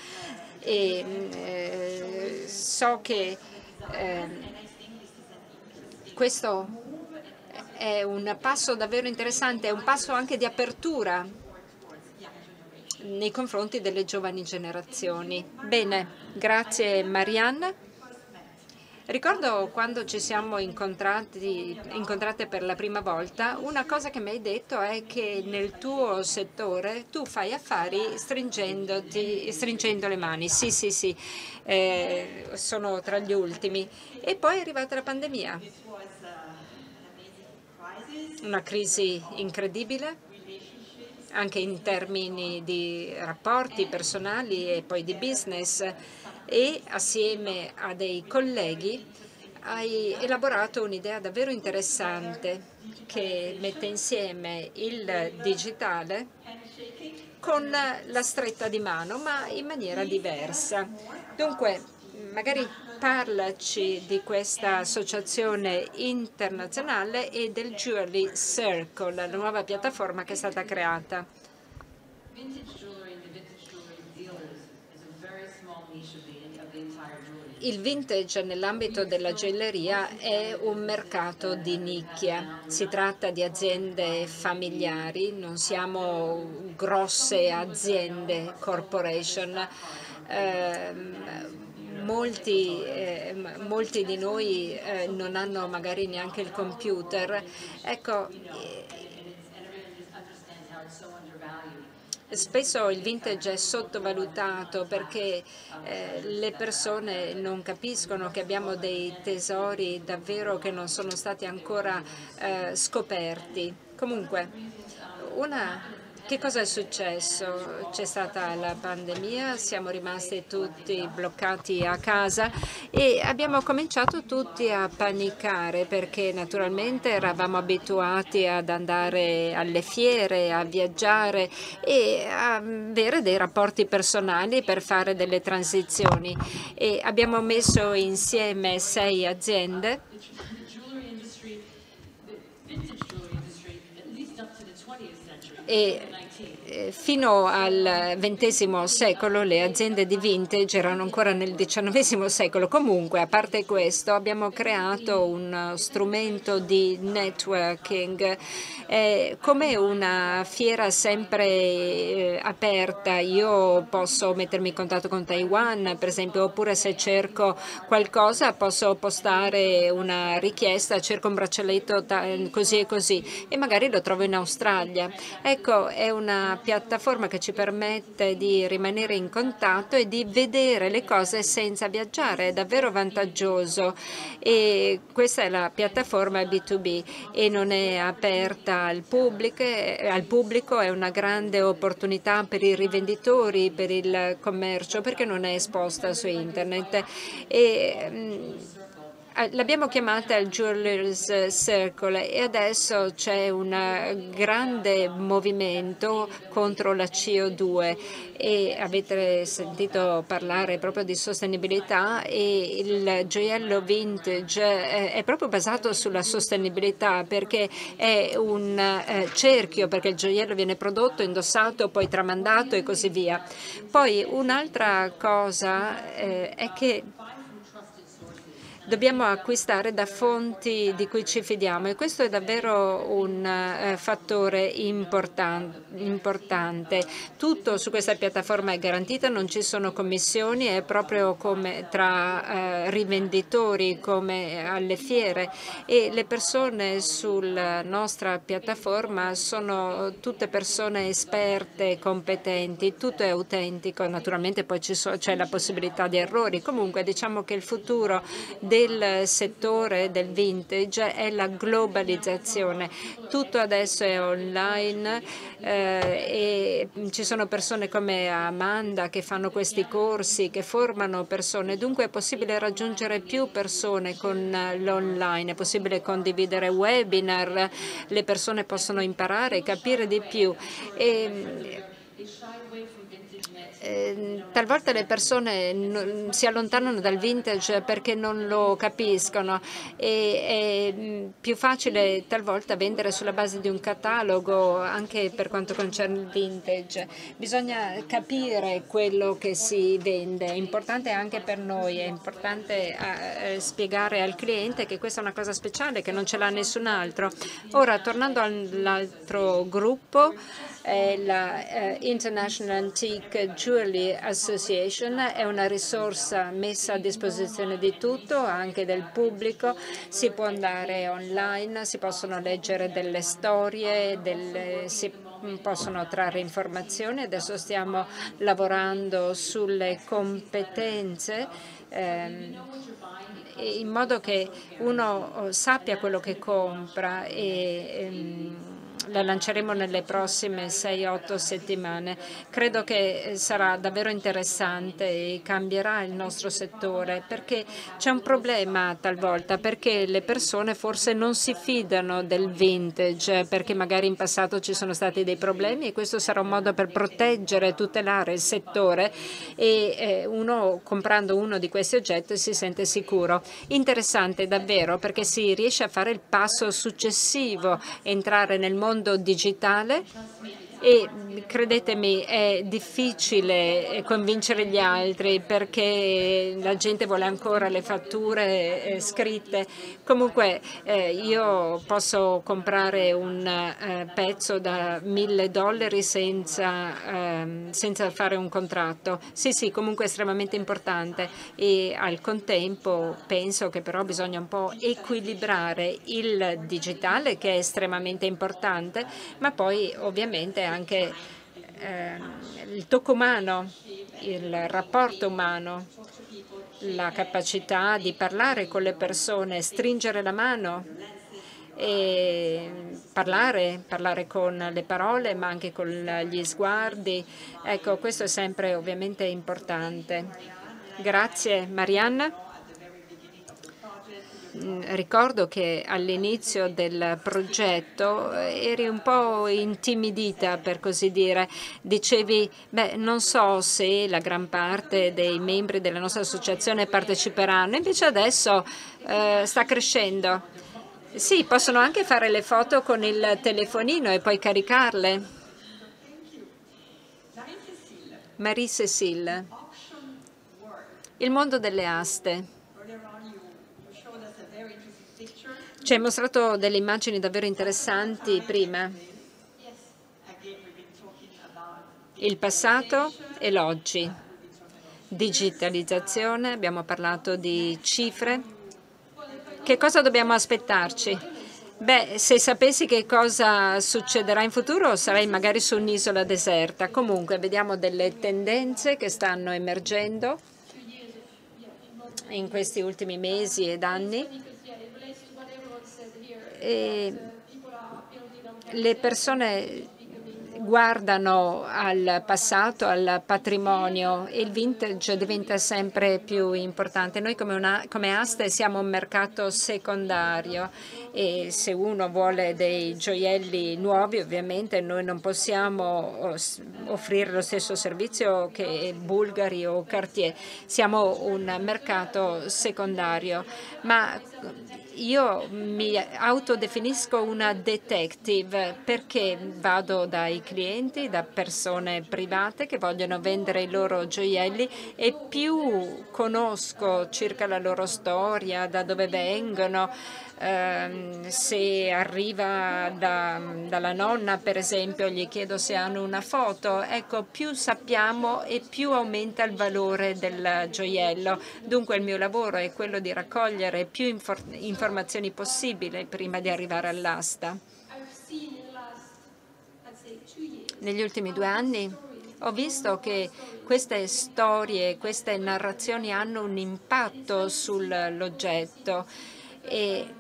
e so che questo è un passo davvero interessante, è un passo anche di apertura nei confronti delle giovani generazioni. Bene, grazie Marianne. Ricordo quando ci siamo incontrate per la prima volta, una cosa che mi hai detto è che nel tuo settore tu fai affari stringendo le mani. Sì, sono tra gli ultimi. E poi è arrivata la pandemia. Una crisi incredibile, anche in termini di rapporti personali e poi di business, e assieme a dei colleghi hai elaborato un'idea davvero interessante che mette insieme il digitale con la stretta di mano, ma in maniera diversa. Dunque, magari parlaci di questa associazione internazionale e del Jewelry Circle, la nuova piattaforma che è stata creata. Il vintage nell'ambito della gioielleria è un mercato di nicchia. Si tratta di aziende familiari, non siamo grosse aziende, corporation. Molti di noi non hanno magari neanche il computer. Ecco, spesso il vintage è sottovalutato perché le persone non capiscono che abbiamo dei tesori davvero che non sono stati ancora scoperti. Comunque, che cosa è successo? C'è stata la pandemia, siamo rimasti tutti bloccati a casa e abbiamo cominciato tutti a panicare perché naturalmente eravamo abituati ad andare alle fiere, a viaggiare e a avere dei rapporti personali per fare delle transizioni. E abbiamo messo insieme 6 aziende. E fino al XX secolo le aziende di vintage erano ancora nel XIX secolo. Comunque, a parte questo, abbiamo creato uno strumento di networking come una fiera sempre aperta. Io posso mettermi in contatto con Taiwan, per esempio, oppure se cerco qualcosa posso postare una richiesta, cerco un braccialetto così e così e magari lo trovo in Australia. Ecco, è una piattaforma che ci permette di rimanere in contatto e di vedere le cose senza viaggiare, è davvero vantaggioso. E questa è la piattaforma B2B e non è aperta al pubblico, è una grande opportunità per i rivenditori, per il commercio, perché non è esposta su internet. L'abbiamo chiamata il Jewelers Circle e adesso c'è un grande movimento contro la CO2 e avete sentito parlare proprio di sostenibilità e il gioiello vintage è proprio basato sulla sostenibilità perché è un cerchio, perché il gioiello viene prodotto, indossato, poi tramandato e così via. Poi un'altra cosa è che dobbiamo acquistare da fonti di cui ci fidiamo e questo è davvero un fattore importante. Tutto su questa piattaforma è garantito, non ci sono commissioni, è proprio come tra rivenditori, come alle fiere, e le persone sulla nostra piattaforma sono tutte persone esperte, competenti, tutto è autentico, naturalmente poi c'è la possibilità di errori. Comunque diciamo che il futuro del settore del vintage è la globalizzazione. Tutto adesso è online e ci sono persone come Amanda che fanno questi corsi, che formano persone, dunque è possibile raggiungere più persone con l'online, è possibile condividere webinar, le persone possono imparare e capire di più. Talvolta le persone si allontanano dal vintage perché non lo capiscono e è più facile talvolta vendere sulla base di un catalogo anche per quanto concerne il vintage. Bisogna capire quello che si vende, è importante anche per noi, è importante spiegare al cliente che questa è una cosa speciale, che non ce l'ha nessun altro. Ora, tornando all'altro gruppo, la International Antique Jewelry Association è una risorsa messa a disposizione di tutto, anche del pubblico. Si può andare online, si possono leggere delle storie, si possono trarre informazioni. Adesso stiamo lavorando sulle competenze in modo che uno sappia quello che compra e la lanceremo nelle prossime 6-8 settimane. Credo che sarà davvero interessante e cambierà il nostro settore perché c'è un problema talvolta, perché le persone forse non si fidano del vintage, perché magari in passato ci sono stati dei problemi e questo sarà un modo per proteggere e tutelare il settore e uno comprando uno di questi oggetti si sente sicuro. Interessante davvero perché si riesce a fare il passo successivo, entrare nel mondo digitale e credetemi è difficile convincere gli altri perché la gente vuole ancora le fatture scritte. Comunque io posso comprare un pezzo da $1000 senza fare un contratto. Sì, comunque è estremamente importante e al contempo penso che però bisogna un po' equilibrare il digitale che è estremamente importante, ma poi ovviamente anche il tocco umano, il rapporto umano, la capacità di parlare con le persone, stringere la mano e parlare con le parole, ma anche con gli sguardi. Ecco, questo è sempre ovviamente importante. Grazie, Marianna. Ricordo che all'inizio del progetto eri un po' intimidita, per così dire. Dicevi, beh, non so se la gran parte dei membri della nostra associazione parteciperanno, invece adesso sta crescendo. Sì, possono anche fare le foto con il telefonino e poi caricarle. Marie-Cécile, il mondo delle aste. Ci hai mostrato delle immagini davvero interessanti prima. Il passato e l'oggi. Digitalizzazione, abbiamo parlato di cifre. Che cosa dobbiamo aspettarci? Beh, se sapessi che cosa succederà in futuro sarei magari su un'isola deserta. Comunque vediamo delle tendenze che stanno emergendo in questi ultimi mesi ed anni. E le persone guardano al passato, al patrimonio e il vintage diventa sempre più importante. Noi come aste siamo un mercato secondario e se uno vuole dei gioielli nuovi ovviamente noi non possiamo offrire lo stesso servizio che Bulgari o Cartier. Siamo un mercato secondario, ma io mi autodefinisco una detective perché vado dai clienti, da persone private che vogliono vendere i loro gioielli e più conosco circa la loro storia, da dove vengono, se arriva dalla nonna, per esempio, gli chiedo se hanno una foto. Ecco, più sappiamo e più aumenta il valore del gioiello. Dunque il mio lavoro è quello di raccogliere più informazioni possibili prima di arrivare all'asta. Negli ultimi 2 anni ho visto che queste storie, queste narrazioni hanno un impatto sull'oggetto e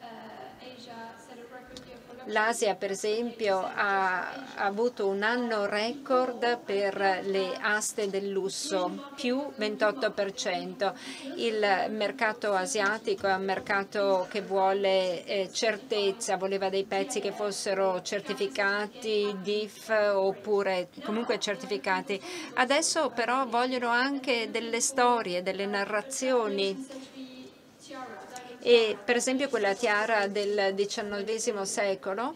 l'Asia, per esempio, ha avuto un anno record per le aste del lusso, più 28%. Il mercato asiatico è un mercato che vuole certezza, voleva dei pezzi che fossero certificati, DIF oppure comunque certificati. Adesso però vogliono anche delle storie, delle narrazioni. E per esempio quella tiara del XIX secolo,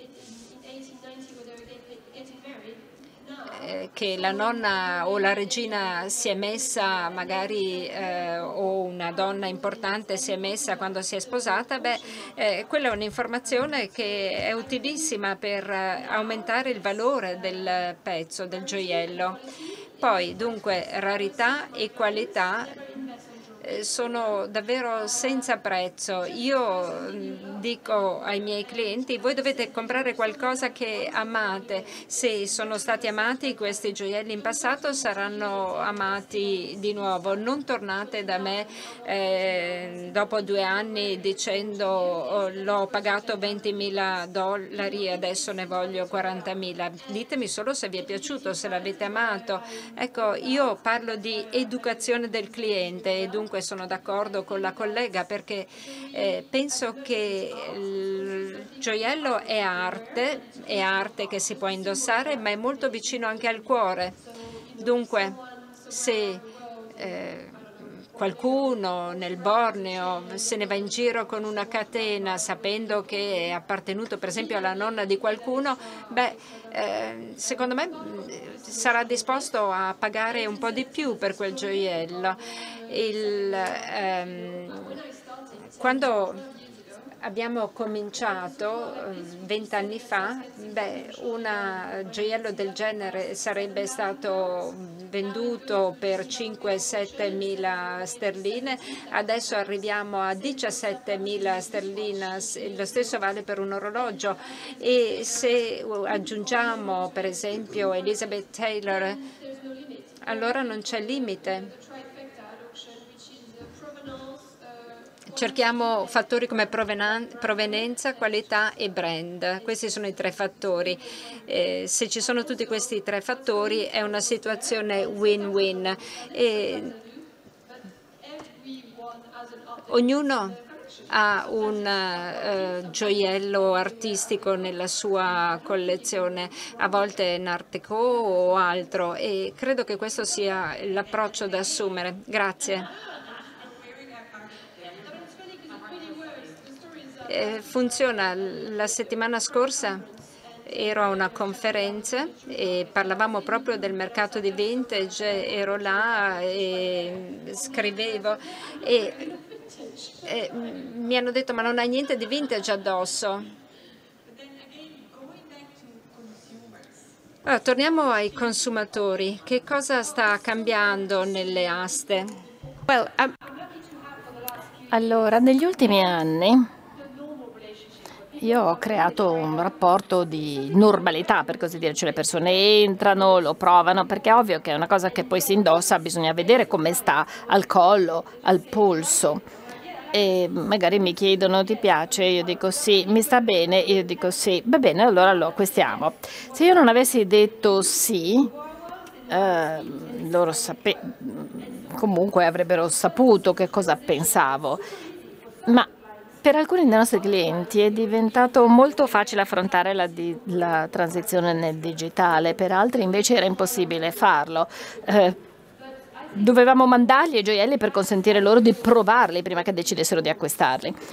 che la nonna o la regina si è messa magari, o una donna importante si è messa quando si è sposata, quella è un'informazione che è utilissima per aumentare il valore del pezzo, del gioiello. Poi, dunque, rarità e qualità sono davvero senza prezzo. Io dico ai miei clienti, voi dovete comprare qualcosa che amate. Se sono stati amati questi gioielli in passato, saranno amati di nuovo. Non tornate da me dopo 2 anni dicendo l'ho pagato $20.000 e adesso ne voglio 40.000. Ditemi solo se vi è piaciuto, se l'avete amato. Ecco, io parlo di educazione del cliente e dunque sono d'accordo con la collega perché penso che il gioiello è arte che si può indossare, ma è molto vicino anche al cuore. Dunque, se qualcuno nel Borneo se ne va in giro con una catena sapendo che è appartenuto per esempio alla nonna di qualcuno, secondo me sarà disposto a pagare un po' di più per quel gioiello. Quando abbiamo cominciato 20 anni fa, un gioiello del genere sarebbe stato venduto per 5-7 mila sterline, adesso arriviamo a 17.000 sterline, lo stesso vale per un orologio e se aggiungiamo per esempio Elizabeth Taylor, allora non c'è limite. Cerchiamo fattori come provenienza, qualità e brand. Questi sono i 3 fattori. Se ci sono tutti questi 3 fattori è una situazione win-win. Ognuno ha un gioiello artistico nella sua collezione, a volte in Art Deco o altro, e credo che questo sia l'approccio da assumere. Grazie. Funziona. La settimana scorsa ero a una conferenza e parlavamo proprio del mercato di vintage, ero là e scrivevo e mi hanno detto ma non hai niente di vintage addosso. Allora, torniamo ai consumatori. Che cosa sta cambiando nelle aste? Allora, negli ultimi anni io ho creato un rapporto di normalità, per così dire, cioè le persone entrano, lo provano, perché è ovvio che è una cosa che poi si indossa, bisogna vedere come sta al collo, al polso. E magari mi chiedono ti piace? Io dico sì, mi sta bene? Io dico sì, va bene, allora lo acquistiamo. Se io non avessi detto sì, loro comunque avrebbero saputo che cosa pensavo, ma per alcuni dei nostri clienti è diventato molto facile affrontare la transizione nel digitale, per altri invece era impossibile farlo. Dovevamo mandargli i gioielli per consentire loro di provarli prima che decidessero di acquistarli.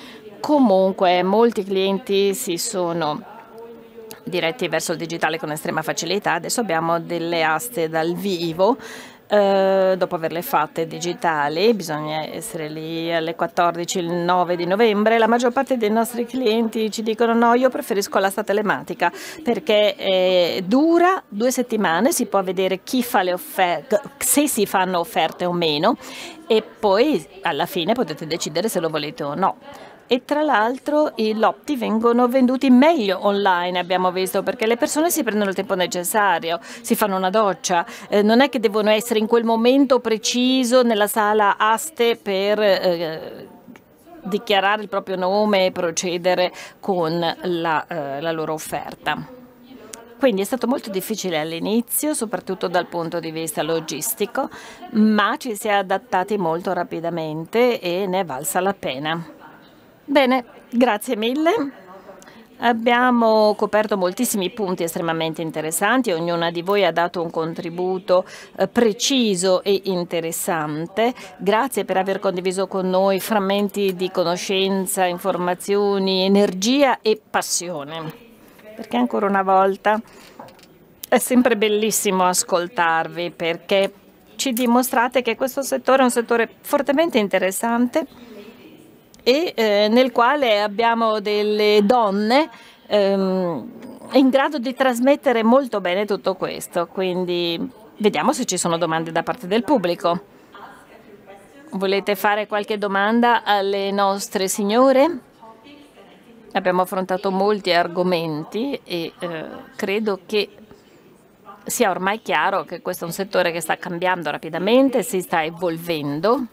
Comunque molti clienti si sono diretti verso il digitale con estrema facilità. Adesso abbiamo delle aste dal vivo. Dopo averle fatte digitali, bisogna essere lì alle 14 il 9 di novembre. La maggior parte dei nostri clienti ci dicono no, io preferisco l'asta telematica perché dura 2 settimane, si può vedere chi fa le offerte, se si fanno offerte o meno, e poi alla fine potete decidere se lo volete o no. E tra l'altro i lotti vengono venduti meglio online, abbiamo visto, perché le persone si prendono il tempo necessario, si fanno una doccia, non è che devono essere in quel momento preciso nella sala aste per dichiarare il proprio nome e procedere con la loro offerta. Quindi è stato molto difficile all'inizio, soprattutto dal punto di vista logistico, ma ci si è adattati molto rapidamente e ne è valsa la pena. Bene, grazie mille. Abbiamo coperto moltissimi punti estremamente interessanti, ognuna di voi ha dato un contributo preciso e interessante. Grazie per aver condiviso con noi frammenti di conoscenza, informazioni, energia e passione. Perché ancora una volta è sempre bellissimo ascoltarvi, perché ci dimostrate che questo settore è un settore fortemente interessante e nel quale abbiamo delle donne in grado di trasmettere molto bene tutto questo. Quindi vediamo se ci sono domande da parte del pubblico. Volete fare qualche domanda alle nostre signore? Abbiamo affrontato molti argomenti e credo che sia ormai chiaro che questo è un settore che sta cambiando rapidamente, si sta evolvendo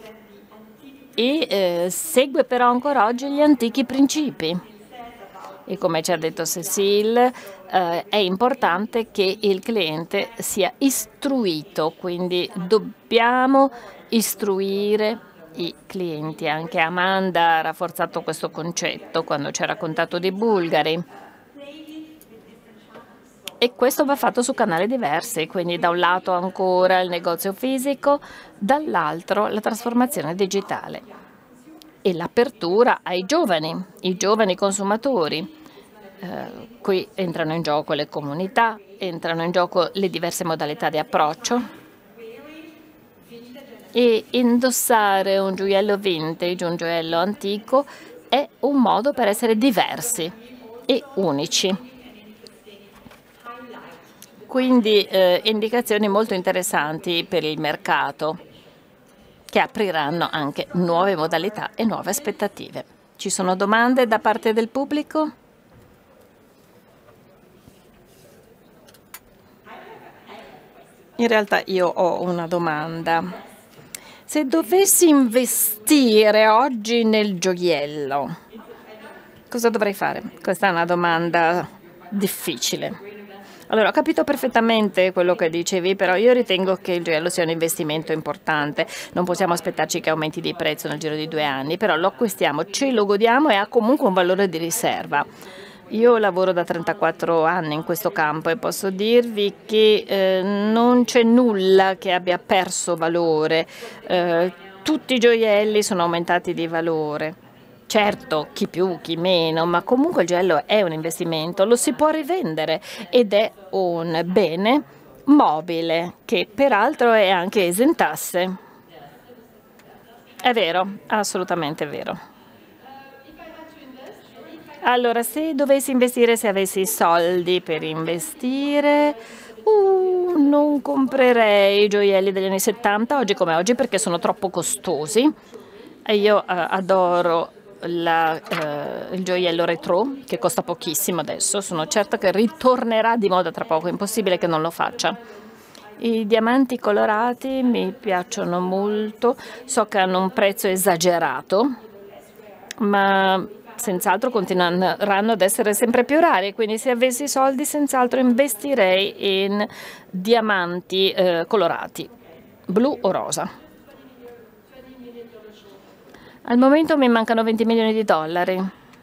e segue però ancora oggi gli antichi principi. E come ci ha detto Cécile, è importante che il cliente sia istruito, quindi dobbiamo istruire i clienti. Anche Amanda ha rafforzato questo concetto quando ci ha raccontato dei bulgari. E questo va fatto su canali diversi, quindi da un lato ancora il negozio fisico, dall'altro la trasformazione digitale e l'apertura ai giovani, i giovani consumatori. Qui entrano in gioco le comunità, entrano in gioco le diverse modalità di approccio e indossare un gioiello vintage, un gioiello antico, è un modo per essere diversi e unici. Quindi indicazioni molto interessanti per il mercato che apriranno anche nuove modalità e nuove aspettative. Ci sono domande da parte del pubblico? In realtà io ho una domanda. Se dovessi investire oggi nel gioiello, cosa dovrei fare? Questa è una domanda difficile. Allora, ho capito perfettamente quello che dicevi, però io ritengo che il gioiello sia un investimento importante. Non possiamo aspettarci che aumenti di prezzo nel giro di 2 anni, però lo acquistiamo, ce lo godiamo e ha comunque un valore di riserva. Io lavoro da 34 anni in questo campo e posso dirvi che non c'è nulla che abbia perso valore. Tutti i gioielli sono aumentati di valore. Certo, chi più, chi meno, ma comunque il gioiello è un investimento, lo si può rivendere ed è un bene mobile che peraltro è anche esentasse. È vero, assolutamente vero. Allora, se dovessi investire, se avessi soldi per investire, non comprerei i gioielli degli anni 70 oggi come oggi perché sono troppo costosi. E io adoro il gioiello retro che costa pochissimo adesso, sono certa che ritornerà di moda tra poco, è impossibile che non lo faccia. I diamanti colorati mi piacciono molto, so che hanno un prezzo esagerato, ma senz'altro continueranno ad essere sempre più rari, quindi se avessi soldi senz'altro investirei in diamanti colorati, blu o rosa. Al momento mi mancano 20 milioni di dollari,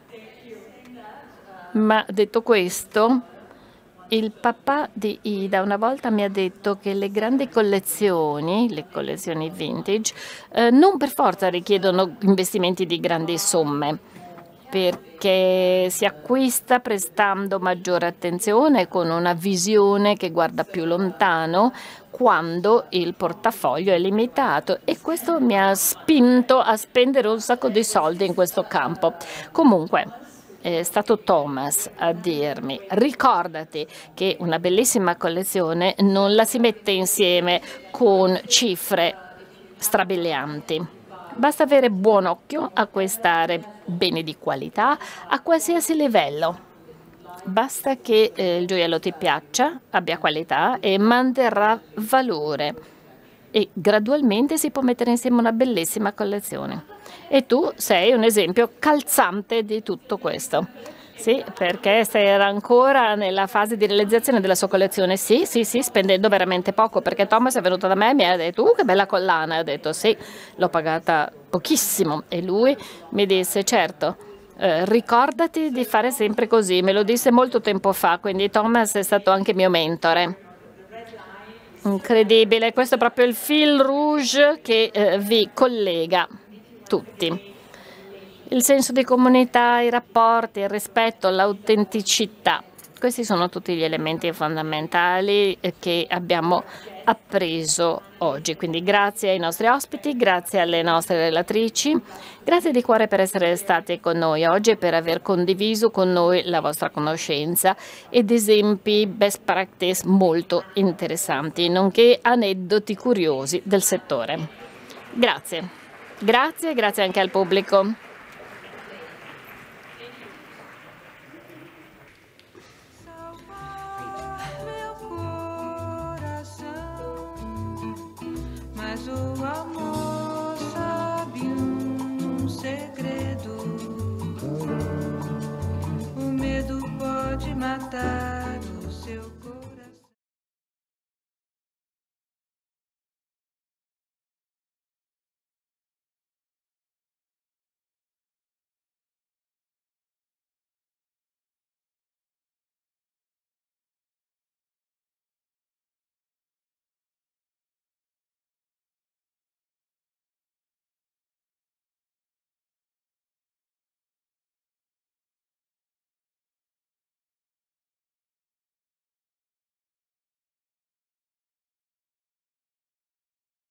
ma detto questo, il papà di Ida una volta mi ha detto che le grandi collezioni, le collezioni vintage, non per forza richiedono investimenti di grandi somme. perché si acquista prestando maggiore attenzione, con una visione che guarda più lontano quando il portafoglio è limitato, e questo mi ha spinto a spendere un sacco di soldi in questo campo. Comunque, è stato Thomas a dirmi: ricordati che una bellissima collezione non la si mette insieme con cifre strabilianti. Basta avere buon occhio, acquistare beni di qualità a qualsiasi livello. Basta che il gioiello ti piaccia, abbia qualità e manterrà valore, e gradualmente si può mettere insieme una bellissima collezione. E tu sei un esempio calzante di tutto questo. Sì, perché sei ancora nella fase di realizzazione della sua collezione. Sì, spendendo veramente poco, perché Thomas è venuto da me e mi ha detto: che bella collana. E ho detto: sì, l'ho pagata pochissimo. E lui mi disse: certo, ricordati di fare sempre così. Me lo disse molto tempo fa, quindi Thomas è stato anche mio mentore. Incredibile, questo è proprio il fil rouge che vi collega tutti. Il senso di comunità, i rapporti, il rispetto, l'autenticità. Questi sono tutti gli elementi fondamentali che abbiamo appreso oggi. Quindi grazie ai nostri ospiti, grazie alle nostre relatrici, grazie di cuore per essere stati con noi oggi e per aver condiviso con noi la vostra conoscenza ed esempi best practice molto interessanti, nonché aneddoti curiosi del settore. Grazie. Grazie anche al pubblico. Mas